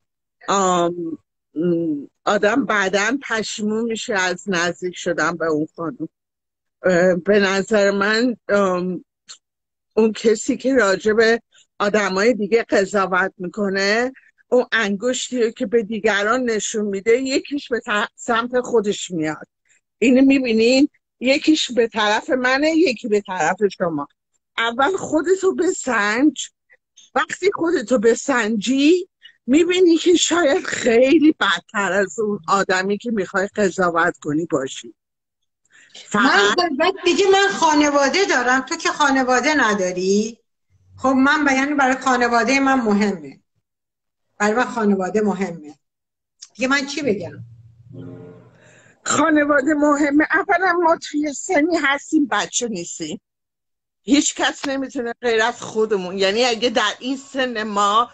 آدم بعداً پشیمون میشه از نزدیک شدن به اون خانم. به نظر من اون کسی که راجع به آدمای دیگه قضاوت میکنه، اون انگشتی که به دیگران نشون میده یکیش به سمت خودش میاد. اینو میبینین؟ یکیش به طرف منه، یکی به طرف شما. اول خودتو بسنج. وقتی خودتو بسنجی میبینی که شاید خیلی بدتر از اون آدمی که میخوای قضاوت کنی باشی. من فقط دیگه من خانواده دارم، تو که خانواده نداری. خب من یعنی برای خانواده من مهمه، برای من خانواده مهمه دیگه. من چی بگم؟ خانواده مهمه. اولا ما توی سنی هستیم، بچه نیستیم. هیچ کس نمیتونه غیر از خودمون، یعنی اگه در این سن ما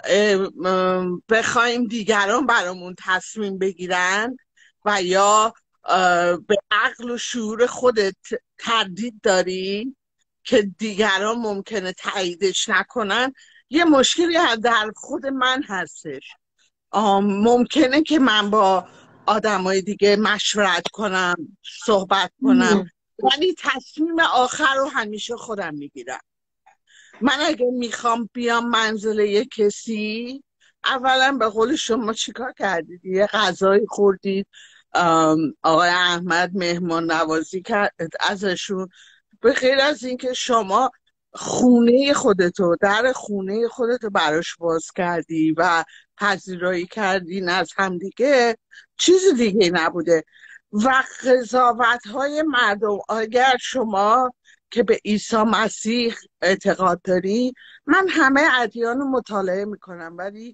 بخوایم دیگران برامون تصمیم بگیرن و یا به عقل و شعور خودت تردید داری که دیگران ممکنه تاییدش نکنن، یه مشکلی در خود من هستش. ممکنه که من با آدمای دیگه مشورت کنم، صحبت کنم، ولی تصمیم آخر رو همیشه خودم میگیرم. من اگه میخوام بیام منزل یه کسی، اولا به قول شما چیکار کردید؟ یه غذایی خوردید، آقای احمد مهمان نوازی کرد ازشون، به غیر از اینکه شما خونه خودتو، در خونه خودتو براش باز کردی و پذیرایی کردین از همدیگه، چیز دیگه نبوده. و قضاوت های مردم، اگر شما که به عیسی مسیح اعتقاد داری، من همه ادیان رو مطالعه میکنم ولی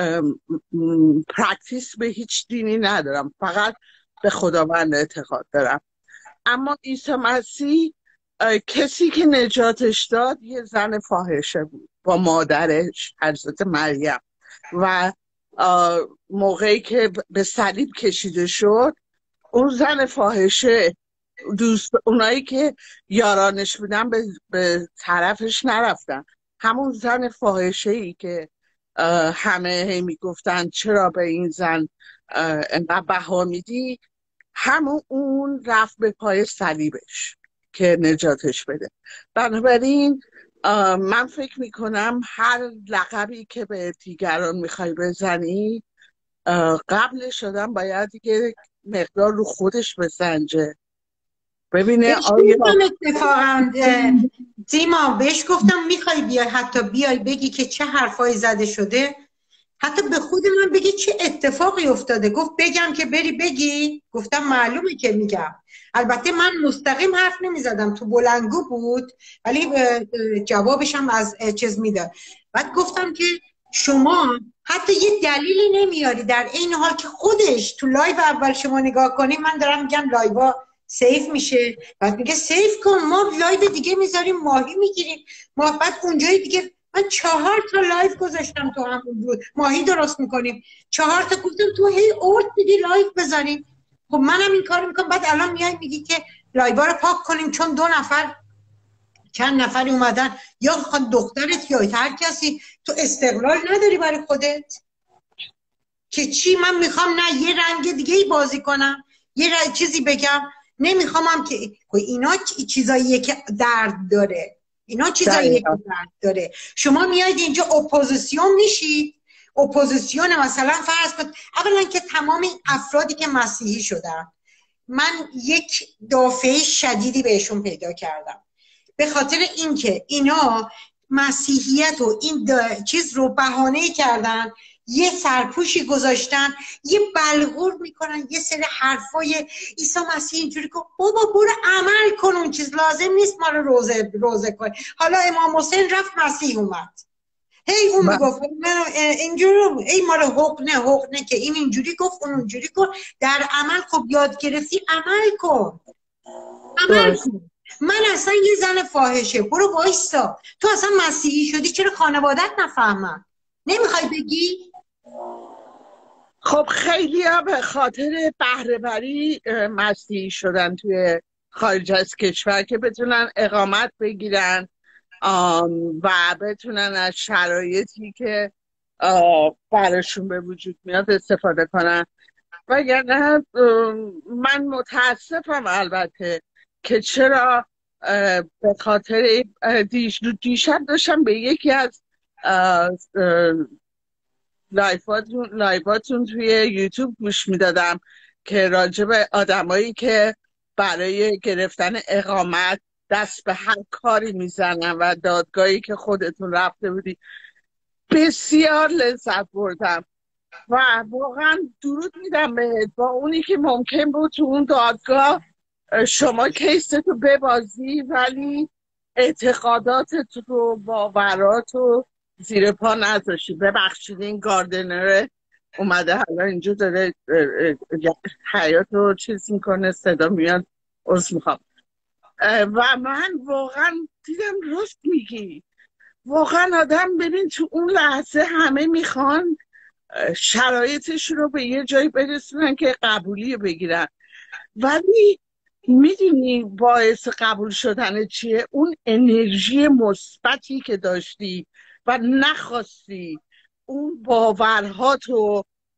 پرکتیس به هیچ دینی ندارم، فقط به خداوند اعتقاد دارم. اما عیسی مسیح کسی که نجاتش داد یه زن فاحشه بود با مادرش حضرت مریم، و موقعی که به صلیب کشیده شد، اون زن فاحشه، اونایی که یارانش بودن به طرفش نرفتن، همون زن فاحشه ای که همه میگفتن چرا به این زن انقدر بها میدی، همون اون رفت به پای صلیبش که نجاتش بده. بنابراین من فکر میکنم هر لقبی که به دیگران میخوای بزنی، قبل شدن باید دیگه مقدار رو خودش بسنجه، ببینه آیا اتفاقا زیما بهش گفتم میخوای بیای، حتی بیای بگی که چه حرفایی زده شده، حتی به خود من بگی چه اتفاقی افتاده. گفت بگم که بری بگی؟ گفتم معلومه که میگم. البته من مستقیم حرف نمیزدم، تو بلندگو بود، ولی جوابش هم از چیز میداد. بعد گفتم که شما حتی یه دلیلی نمیاری، در این حال که خودش تو لایو اول شما نگاه کنی، من دارم میگم لایو سیف میشه، بعد میگه سیف کن، ما لایو دیگه میذاریم ماهی میگیریم، ما بعد اونجای دیگه من 4 تا لایو گذاشتم تو همون بود ماهی درست میکنیم، 4 تا گفتم تو هی اورد میدی لایو بذاریم. خب منم این کارو میکنم، بعد الان میای میگی که لایو رو پاک کنیم چون 2 نفر چند نفری اومدن، یا دخترت یا هر کسی، تو استقلال نداری برای خودت که چی؟ من میخوام نه یه رنگ دیگه ای بازی کنم، یه چیزی بگم، نمیخوامم که اینا چیزاییه که درد داره، اینا چیزاییه که درد داره. شما میایید اینجا اپوزیسیون میشید، اپوزیسیون مثلا فرض کن اولا که تمام این افرادی که مسیحی شدن، من یک دافعه شدیدی بهشون پیدا کردم، به خاطر اینکه اینا مسیحیت و این چیز رو بهانه کردن، یه سرپوشی گذاشتن، یه بلغور میکنن، یه سری حرفای عیسی مسیح اینجوری که بابا برو عمل کن، اون چیز لازم نیست ما رو روزه کن. حالا امام حسین رفت مسیح اومد، هی اون میگفت اینجوری، ای ما رو حقنه که این اینجوری گفت اون اونجوری کن، در عمل خب یاد گرفتی عمل کن، عمل کن. من اصلا یه زن فاحشه، برو وایستا، تو اصلا مسیحی شدی چرا خانوادت نفهمن؟ نمیخوای بگی؟ خب خیلی ها به خاطر بهره‌وری مسیحی شدن توی خارج از کشور که بتونن اقامت بگیرن و بتونن از شرایطی که براشون به وجود میاد استفاده کنن. وگرنه من متاسفم البته که چرا به خاطر دیشب داشتم به یکی از لایفاتون توی یوتیوب گوش میدادم که راجع به آدمایی که برای گرفتن اقامت دست به هر کاری میزنن و دادگاهی که خودتون رفته بودی، بسیار لذت بردم و واقعا درود میدم بهت، با اونی که ممکن بود تو اون دادگاه شما کیستو ببازی ولی اعتقاداتت رو، باورات رو زیر پا نذاشتی. ببخشید این گاردنر اومده حالا اینجا داره حیات رو چیز میکنه، صدا میاد، عذر میخوام. و من واقعا دیدم راست میگی، واقعا آدم ببین تو اون لحظه همه میخوان شرایطش رو به یه جایی برسونن که قبولی بگیرن، ولی میدونی باعث قبول شدن چیه؟ اون انرژی مثبتی که داشتی و نخواستی اون باورهاتو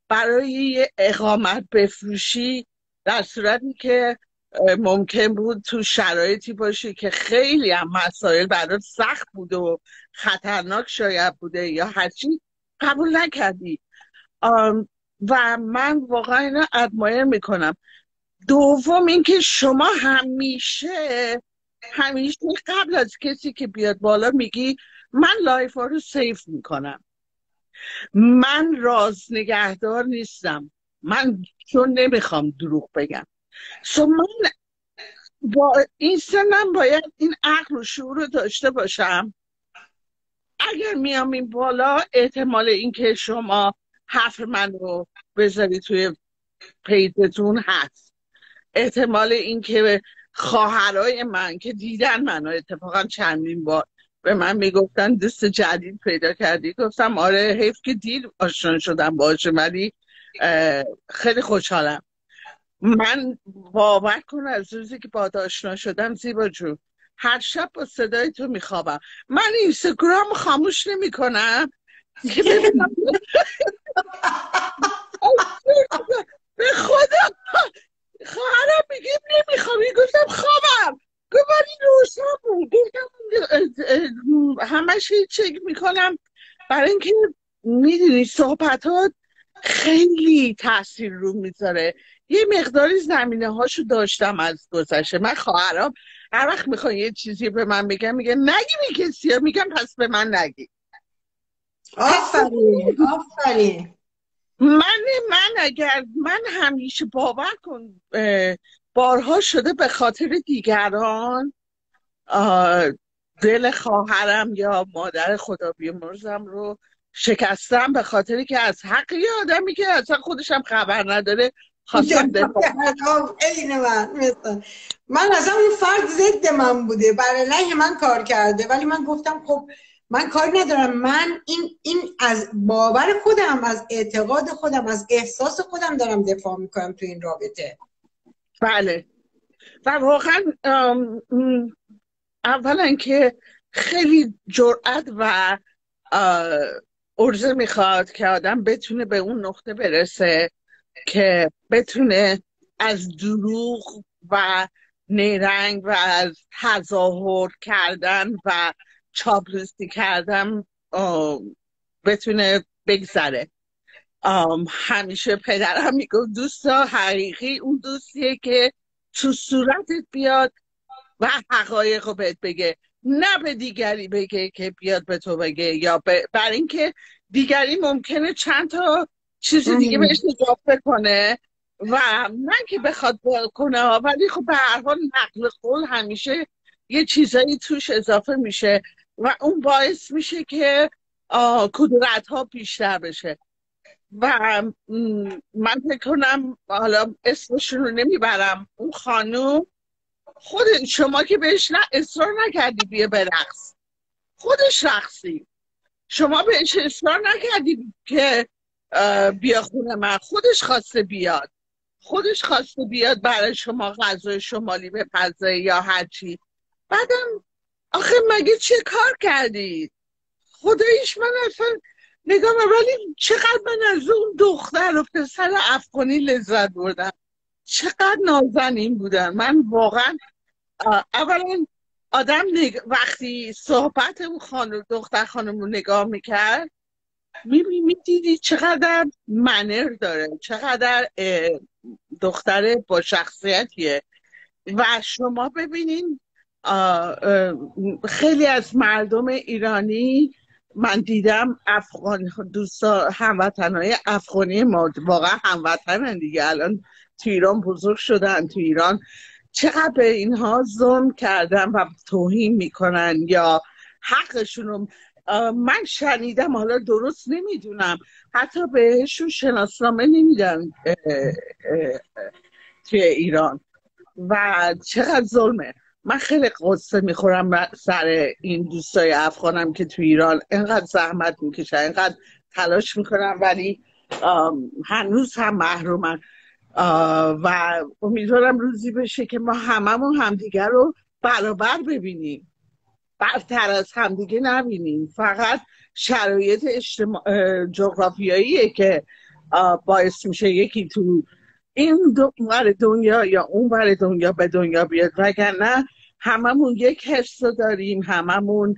برای اقامت بفروشی، در صورتی که ممکن بود تو شرایطی باشی که خیلی هم مسائل برات سخت بوده و خطرناک شاید بوده یا هرچی، قبول نکردی. و من واقعا اینو ادمایر میکنم. دوم اینکه شما همیشه قبل از کسی که بیاد بالا میگی من لایف ها رو سیف میکنم، من راز نگهدار نیستم، من چون نمیخوام دروغ بگم. من با این سنم باید این عقل و شعور رو داشته باشم. اگر میام این بالا احتمال اینکه شما حرف من رو بذاری توی پیجتون هست، احتمال اینکه خواهرای من که دیدن منو اتفاقا چندین بار به من میگفتن دوست جدید پیدا کردی، گفتم آره حیف که دیر آشنا شدم باشه، ولی خیلی خوشحالم. من باور کن از روزی که با آشنا شدم زیبا جون هر شب با صدای تو میخوابم. من اینستاگرام خاموش نمی کنم که ببینم به خدا خواهرم میگیم نمیخوابی، گفتم خوابم، گفت ولی روشن بود، گفتم همش هیچ چک میکنم برای اینکه میدونی صحبتات خیلی تاثیر رو میذاره. یه مقداری زمینه هاشو داشتم از گذشته. من خواهرام هر وقت میخوان یه چیزی به من بگم میگن نگی به کسی، میگم پس به من نگی. آفرین. من همیشه باور کن بارها شده به خاطر دیگران دل خواهرم یا مادر خدا بیامرزم رو شکستم، به خاطری که از حق یه آدمی که اصلا خودش هم خبر نداره خواستم من اصلا این فرد ضد من بوده، برای علیه من کار کرده، ولی من گفتم خب من کار ندارم، من این از باور خودم، از اعتقاد خودم، از احساس خودم دارم دفاع میکنم تو این رابطه. بله. و واقعا اولا که خیلی جرأت و عرضه میخواد که آدم بتونه به اون نقطه برسه که بتونه از دروغ و نیرنگ و از تظاهر کردن و چاپلوسی کردن بتونه بگذره. همیشه پدرم میگفت دوستا حقیقی اون دوستیه که تو صورتت بیاد و حقایق رو بهت بگه، نه به دیگری بگه که بیاد به تو بگه، یا برای اینکه دیگری ممکنه چند تا چیز دیگه بهش اضافه کنه و نه که بخواد کنه، ولی خب به هر حال نقل قول همیشه یه چیزایی توش اضافه میشه و اون باعث میشه که کدورت ها بیشتر بشه. و من فکر کنم حالا اسمشون رو نمیبرم، اون خانوم خود شما که بهش اصرار نکردی بیا برقص، خودش رقصی، شما بهش اصرار نکردی که بیا خونه من، خودش خواسته بیاد برای شما غذای شمالی بپزه یا هرچی. بعدم آخه مگه چه کار کردی؟ خداییش من اصلا نگاه، ولی چقدر من از اون دختر و پسر افغانی لذت بردم، چقدر نازنین بودن. من واقعا اولا آدم وقتی صحبت اون دختر خانم رو نگاه میکرد میدیدی چقدر منر داره، چقدر دختر با شخصیتیه. و شما ببینین خیلی از مردم ایرانی من دیدم دوستا هموطنهای افغانی ما واقعا هموطنن دیگه، الان تو ایران بزرگ شدن، تو ایران چقدر به اینها ظلم کردن و توهین میکنن یا حقشون رو. من شنیدم، حالا درست نمیدونم، حتی بهشون شناسنامه نمیدن توی ایران و چقدر ظلمه. من خیلی قصه میخورم سر این دوستای افغانم که تو ایران اینقدر زحمت میکشن، اینقدر تلاش میکنن ولی هنوز هم محرومن و امیدوارم روزی بشه که ما هممون همدیگر رو برابر ببینیم، برتر از همدیگه نبینیم. فقط شرایط جغرافیاییه که باعث میشه یکی تو این ور دنیا یا اون ور دنیا به دنیا بیاد، وگرنه هممون یک حس رو داریم، هممون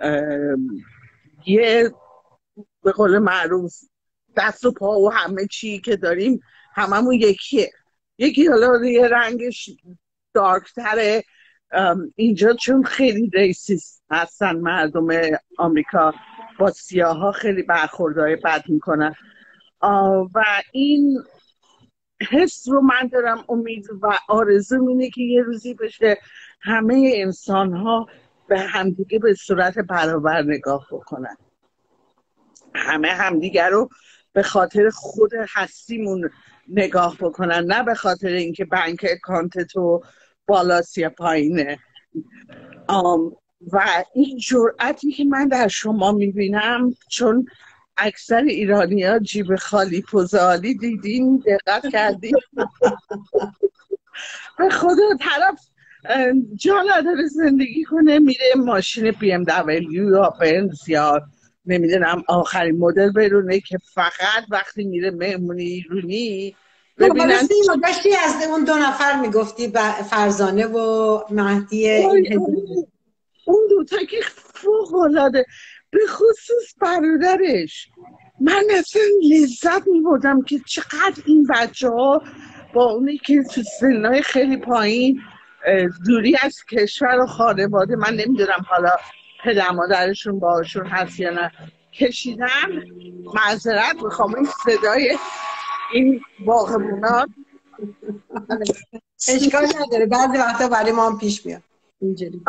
یه به قول معروف دست و پا و همه چی که داریم هممون یکیه. یکی حالا یه رنگش دارکتره. اینجا چون خیلی ریسیست هستن مردم آمریکا، با سیاه ها خیلی برخوردهای بد میکنن و این حس رو من دارم امید و آرزو اینه که یه روزی بشه همه انسان ها به همدیگه به صورت برابر نگاه بکنن، همه همدیگه رو به خاطر خود هستیمون نگاه بکنن، نه به خاطر اینکه بانک اکانت تو بالاست یا پایینه. و این جرأتی که من در شما میبینم، چون اکثر ایرانی ها جیب خالی پوزالی دیدین، دقت کردین؟ به خدا طرف جا نداره زندگی کنه، میره ماشین BMW یا بنز یا نمیدونم آخرین مدل برونه که فقط وقتی میره مهمونی ایرانی ببینن. داشتی از اون دو نفر میگفتی، فرزانه و مهدی. اون دوتا که فوق‌العاده، به خصوص برادرش، من اصلا لذت میبردم که چقدر این بچه ها با اونی که تو سنهای خیلی پایین، دوری از کشور و خانواده، من نمیدونم حالا پدر مادرشون باشون هست یا نه، کشیدن. معذرت میخوام این صدای این باغبونا اشکال نداره، بعضی وقتا برای ما هم پیش میاد اینجوری.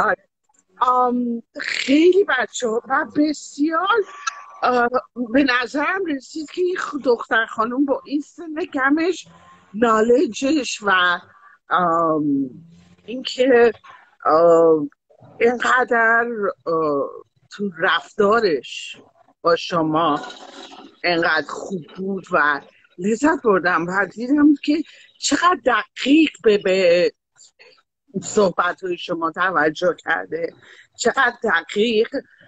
خیلی بچه ها و بسیار به نظرم رسید که این دختر خانم با این سن کمش، نالجش و اینکه اینقدر تو رفتارش با شما اینقدر خوب بود و لذت بردم و دیدم که چقدر دقیق به صحبت‌های شما توجه کرده، چقدر دقیق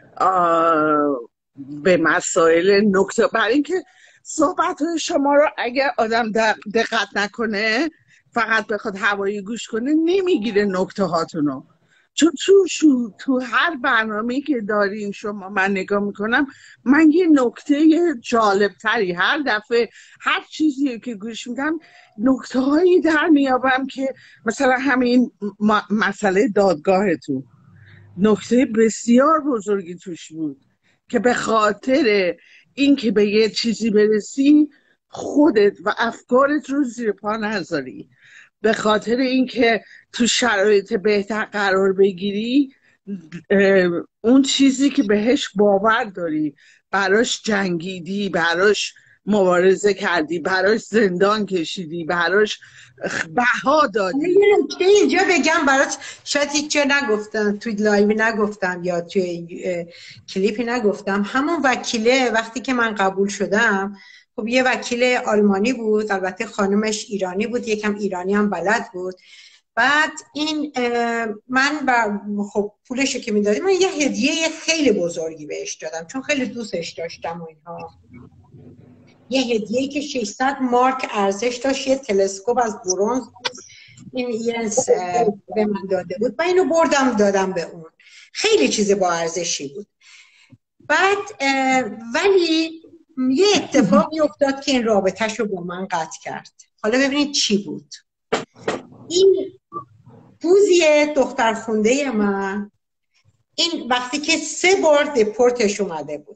به مسائل نکته، برای اینکه صحبت‌های شما رو اگر آدم دقت نکنه، فقط بخواد هوایی گوش کنه، نمیگیره نکته هاتونو. چون تو هر برنامه‌ای که دارین شما من نگاه میکنم، من یه نکته جالبتری هر دفعه، هر چیزی که گوش میدم نکته هایی در میابم که مثلا همین مسئله دادگاهتون نکته بسیار بزرگی توش بود که به خاطر اینکه به یه چیزی برسی خودت و افکارت رو زیر پا نذاری، به خاطر اینکه تو شرایط بهتر قرار بگیری، اون چیزی که بهش باور داری، براش جنگیدی، براش مبارزه کردی، براش زندان کشیدی، براش بها دادی. که اینجا بگم برات، شاید هیچ جا نگفتم، توی لایوی نگفتم یا توی کلیپی نگفتم، همون وکیله وقتی که من قبول شدم، خب یه وکیل آلمانی بود، البته خانمش ایرانی بود، یکم ایرانی هم بلد بود. بعد این من خب پولشو که میدادیم، من یه هدیه خیلی بزرگی بهش دادم چون خیلی دوستش داشتم و اینها. یه هدیه‌ای که 600 مارک ارزش داشت، یه تلسکوپ از برنز این ینس به من داده بود و اینو بردم دادم به اون. خیلی چیز با ارزشی بود. بعد ولی یه اتفاقی افتاد که این رابطه‌شو با من قطع کرد. حالا ببینید چی بود. این پوزی دختر خونده من، این وقتی که 3 بار دپورتش اومده بود،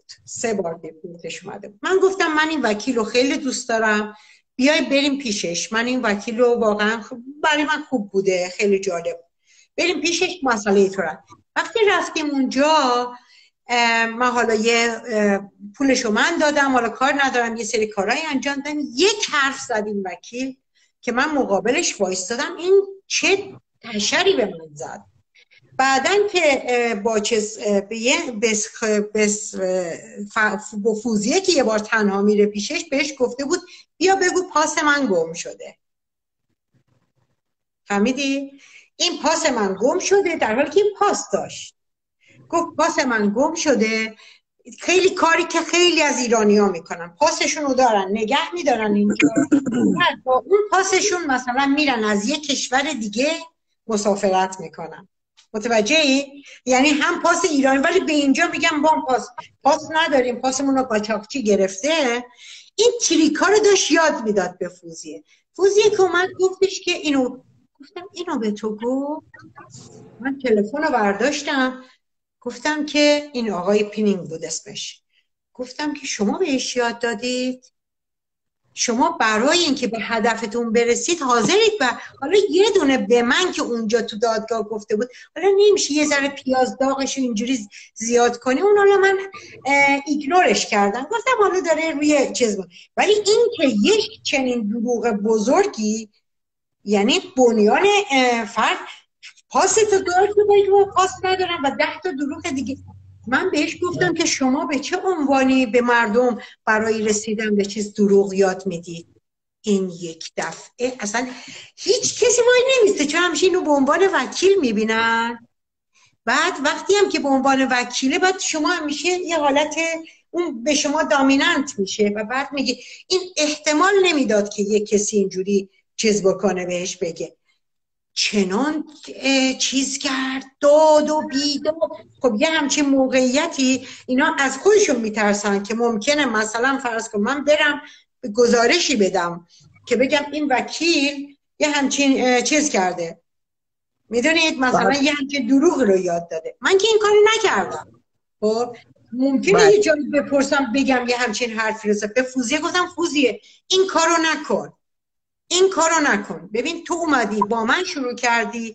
من گفتم من این وکیل رو خیلی دوست دارم، بیای بریم پیشش. من این وکیل رو واقعا برای من خوب بوده، خیلی جالب، بریم پیشش، مسئله تو را. وقتی رفتیم اونجا، من حالا یه پولشو من دادم، حالا کار ندارم، یه سری کارهای انجام دادم. یک حرف زد این وکیل که من مقابلش وایستادم، این چه تشری به من زد. بعدن که با با فوزیه که یه بار تنها میره پیشش، بهش گفته بود بیا بگو پاس من گم شده. فهمیدی؟ این پاس من گم شده، در حالی که این پاس داشت. گفت پاس من گم شده، خیلی کاری که خیلی از ایرانی ها میکنن، پاسشون رو دارن نگه میدارن اینجا، بعد با اون پاسشون مثلا میرن از یک کشور دیگه مسافرت میکنن. متوجهی؟ یعنی هم پاس ایرانی ولی به اینجا میگم با پاس نداریم، پاسمون رو قاچاقچی گرفته. این تریکا رو داشت یاد میداد به فوزیه. فوزیه که اومد گفتش که اینو، گفتم اینو به تو گفت؟ من تلفن رو برداشتم گفتم که این آقای پینینگ بود اسمش، گفتم که شما بهش یاد دادید؟ شما برای اینکه به هدفتون برسید حاضرید و حالا یه دونه به من که اونجا تو دادگاه گفته بود حالا نمیشه یه ذره پیاز داغش اینجوری زیاد کنی، اون حالا من ایگنورش کردم، گفتم حالا داره روی چیز بود. ولی این که یک چنین دروغ بزرگی، یعنی بنیان فرد پاستو دار که باید رو پاس ندارم و 10 تا دروغ دیگه. من بهش گفتم که شما به چه عنوانی به مردم برای رسیدن به چیز دروغ یاد میدید؟ این یک دفعه اصلا هیچ کسی وای نمیسته، چون همیشه اینو به عنوان وکیل میبینن. بعد وقتی هم که به عنوان وکیله بعد شما همیشه یه حالت اون به شما دامیننت میشه و بعد میگه این احتمال نمیداد که یک کسی اینجوری چیز بکنه بهش بگه. چنان چیز کرد، داد و بیداد. خب یه همچین موقعیتی اینا از خودشون میترسن که ممکنه مثلا فرض کن من برم گزارشی بدم که بگم این وکیل یه همچین چیز کرده، میدونید مثلا یه همچین دروغ رو یاد داده، من که این کارو نکردم. خب ممکنه یه جایی بپرسم بگم یه همچین حرفی رو به فوزیه گفتم فوزیه این کارو نکن، این کارو نکن. ببین تو اومدی با من شروع کردی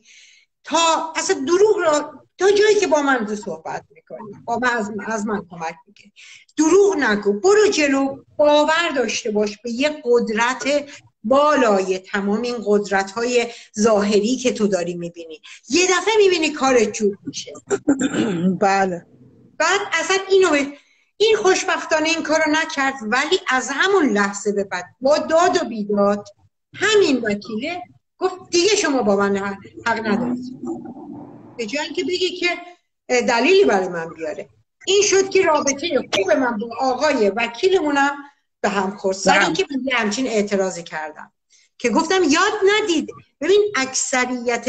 تا اصلا دروغ رو تا جایی که با من تو صحبت میکنی، با من از من کمک میکنی، دروغ نگو، برو جلو، باور داشته باش به یه قدرت بالای تمام این قدرت‌های ظاهری که تو داری میبینی. یه دفعه میبینی کارت جور میشه. بله. بعد اصلا این خوشبختانه این کارو نکرد، ولی از همون لحظه به بعد با داد و بیداد همین وکیله گفت دیگه شما با من حق ندارید، به جای اینکه بگی که دلیلی برای من بیاره. این شد که رابطه خوب من با آقای وکیلمونم به هم خورد سر اینکه من یه همچین اعتراضی کردم که گفتم یاد ندید. ببین اکثریت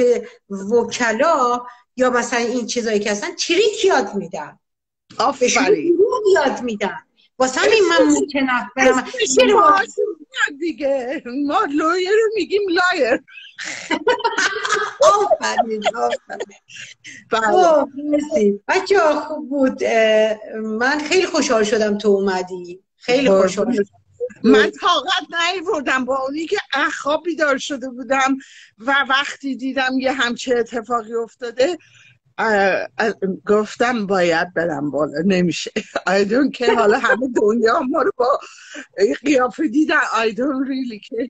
وکلا یا مثلا این چیزایی که هستن تریک یاد میدن، آفرین یاد میدن. واسه همین من متنفرم دیگه، ما لویر رو میگیم لایر. آفرین بچه ها خوب بود. من خیلی خوشحال شدم تو اومدی، خیلی خوشحال شدم. من طاقت نیاوردم با اونی که خواب بیدار شده بودم و وقتی دیدم یه همچه اتفاقی افتاده گفتم باید برم بالا، نمیشه. آیدون که حالا همه دنیا ما رو با قیافه دیدن، آیدون ریلی که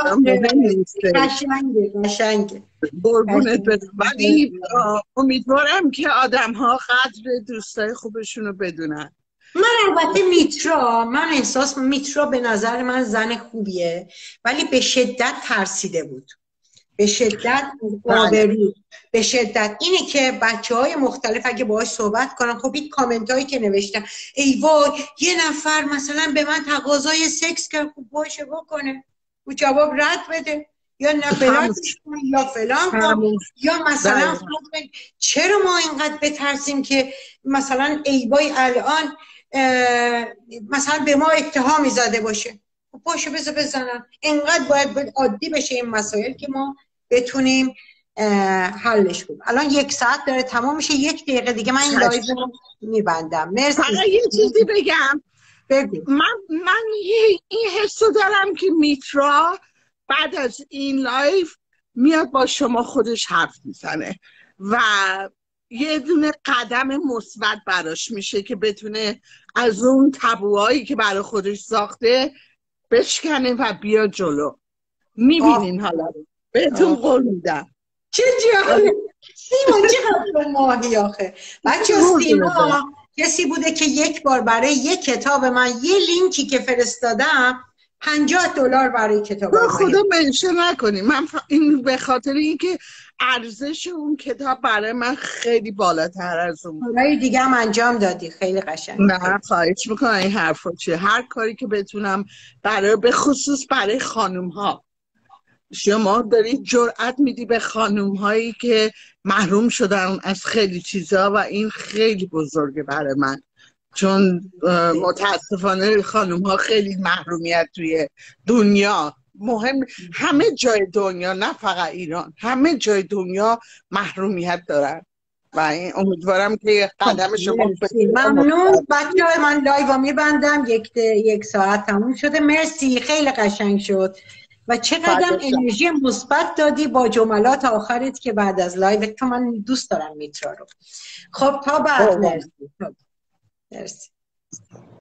قشنگه قربونت برم. ولی امیدوارم که آدم ها قدر دوستای خوبشون رو بدونن. من البته میترا به نظر من زن خوبیه، ولی به شدت ترسیده بود، به شدت آبرو، به شدت. اینه که بچه‌های مختلف اگه باهاش صحبت کنن، خب این کامنت هایی که نوشتن ای وای یه نفر مثلا به من تقاضای سکس کرد، خب باشه بکنه و جواب رد بده، یا نه بلندش کن یا فلان کن، یا مثلا چرا ما اینقدر بترسیم که مثلا ای وای الان مثلا به ما اتهامی زده باشه، خب باشه بزنن. اینقدر باید عادی بشه این مسائل که ما بتونیم حلش کنیم. الان 1 ساعت داره تمام میشه، 1 دقیقه دیگه من این لایو رو میبندم. مرسی. یه چیزی بگم. بگو. من این حسو دارم که میترا بعد از این لایو میاد با شما خودش حرف میزنه و یه دونه قدم مثبت براش میشه که بتونه از اون تابوهایی که برای خودش ساخته بشکنه و بیا جلو. میبینین حالا بهتون قول میدم. چه جاله سیما چقدر ماهی آخه. بچه سیما کسی بوده که یک بار برای یک کتاب من یه لینکی که فرستادم $50 برای کتاب خدا منشه نکنی. من این به خاطر اینکه ارزش اون کتاب برای من خیلی بالاتر از اون. کارهای دیگه هم انجام دادی، خیلی قشنگ. نه خواهش میکنم، این حرفا چیه؟ هر کاری که بتونم به خصوص برای خانوم ها. شما دارید جرأت میدی به خانوم هایی که محروم شدن از خیلی چیزا و این خیلی بزرگه برای من، چون متاسفانه خانوم ها خیلی محرومیت توی دنیا، همه جای دنیا، نه فقط ایران، همه جای دنیا محرومیت دارن و این امیدوارم که قدم شما ممنون بچه‌ها. من لایو میبندم، یک ساعت تموم شده. مرسی، خیلی قشنگ شد و چقدر انرژی مثبت دادی با جملات آخرت که بعد از لایو، تو من دوست دارم میترا رو. خب تا بعد. مرسی.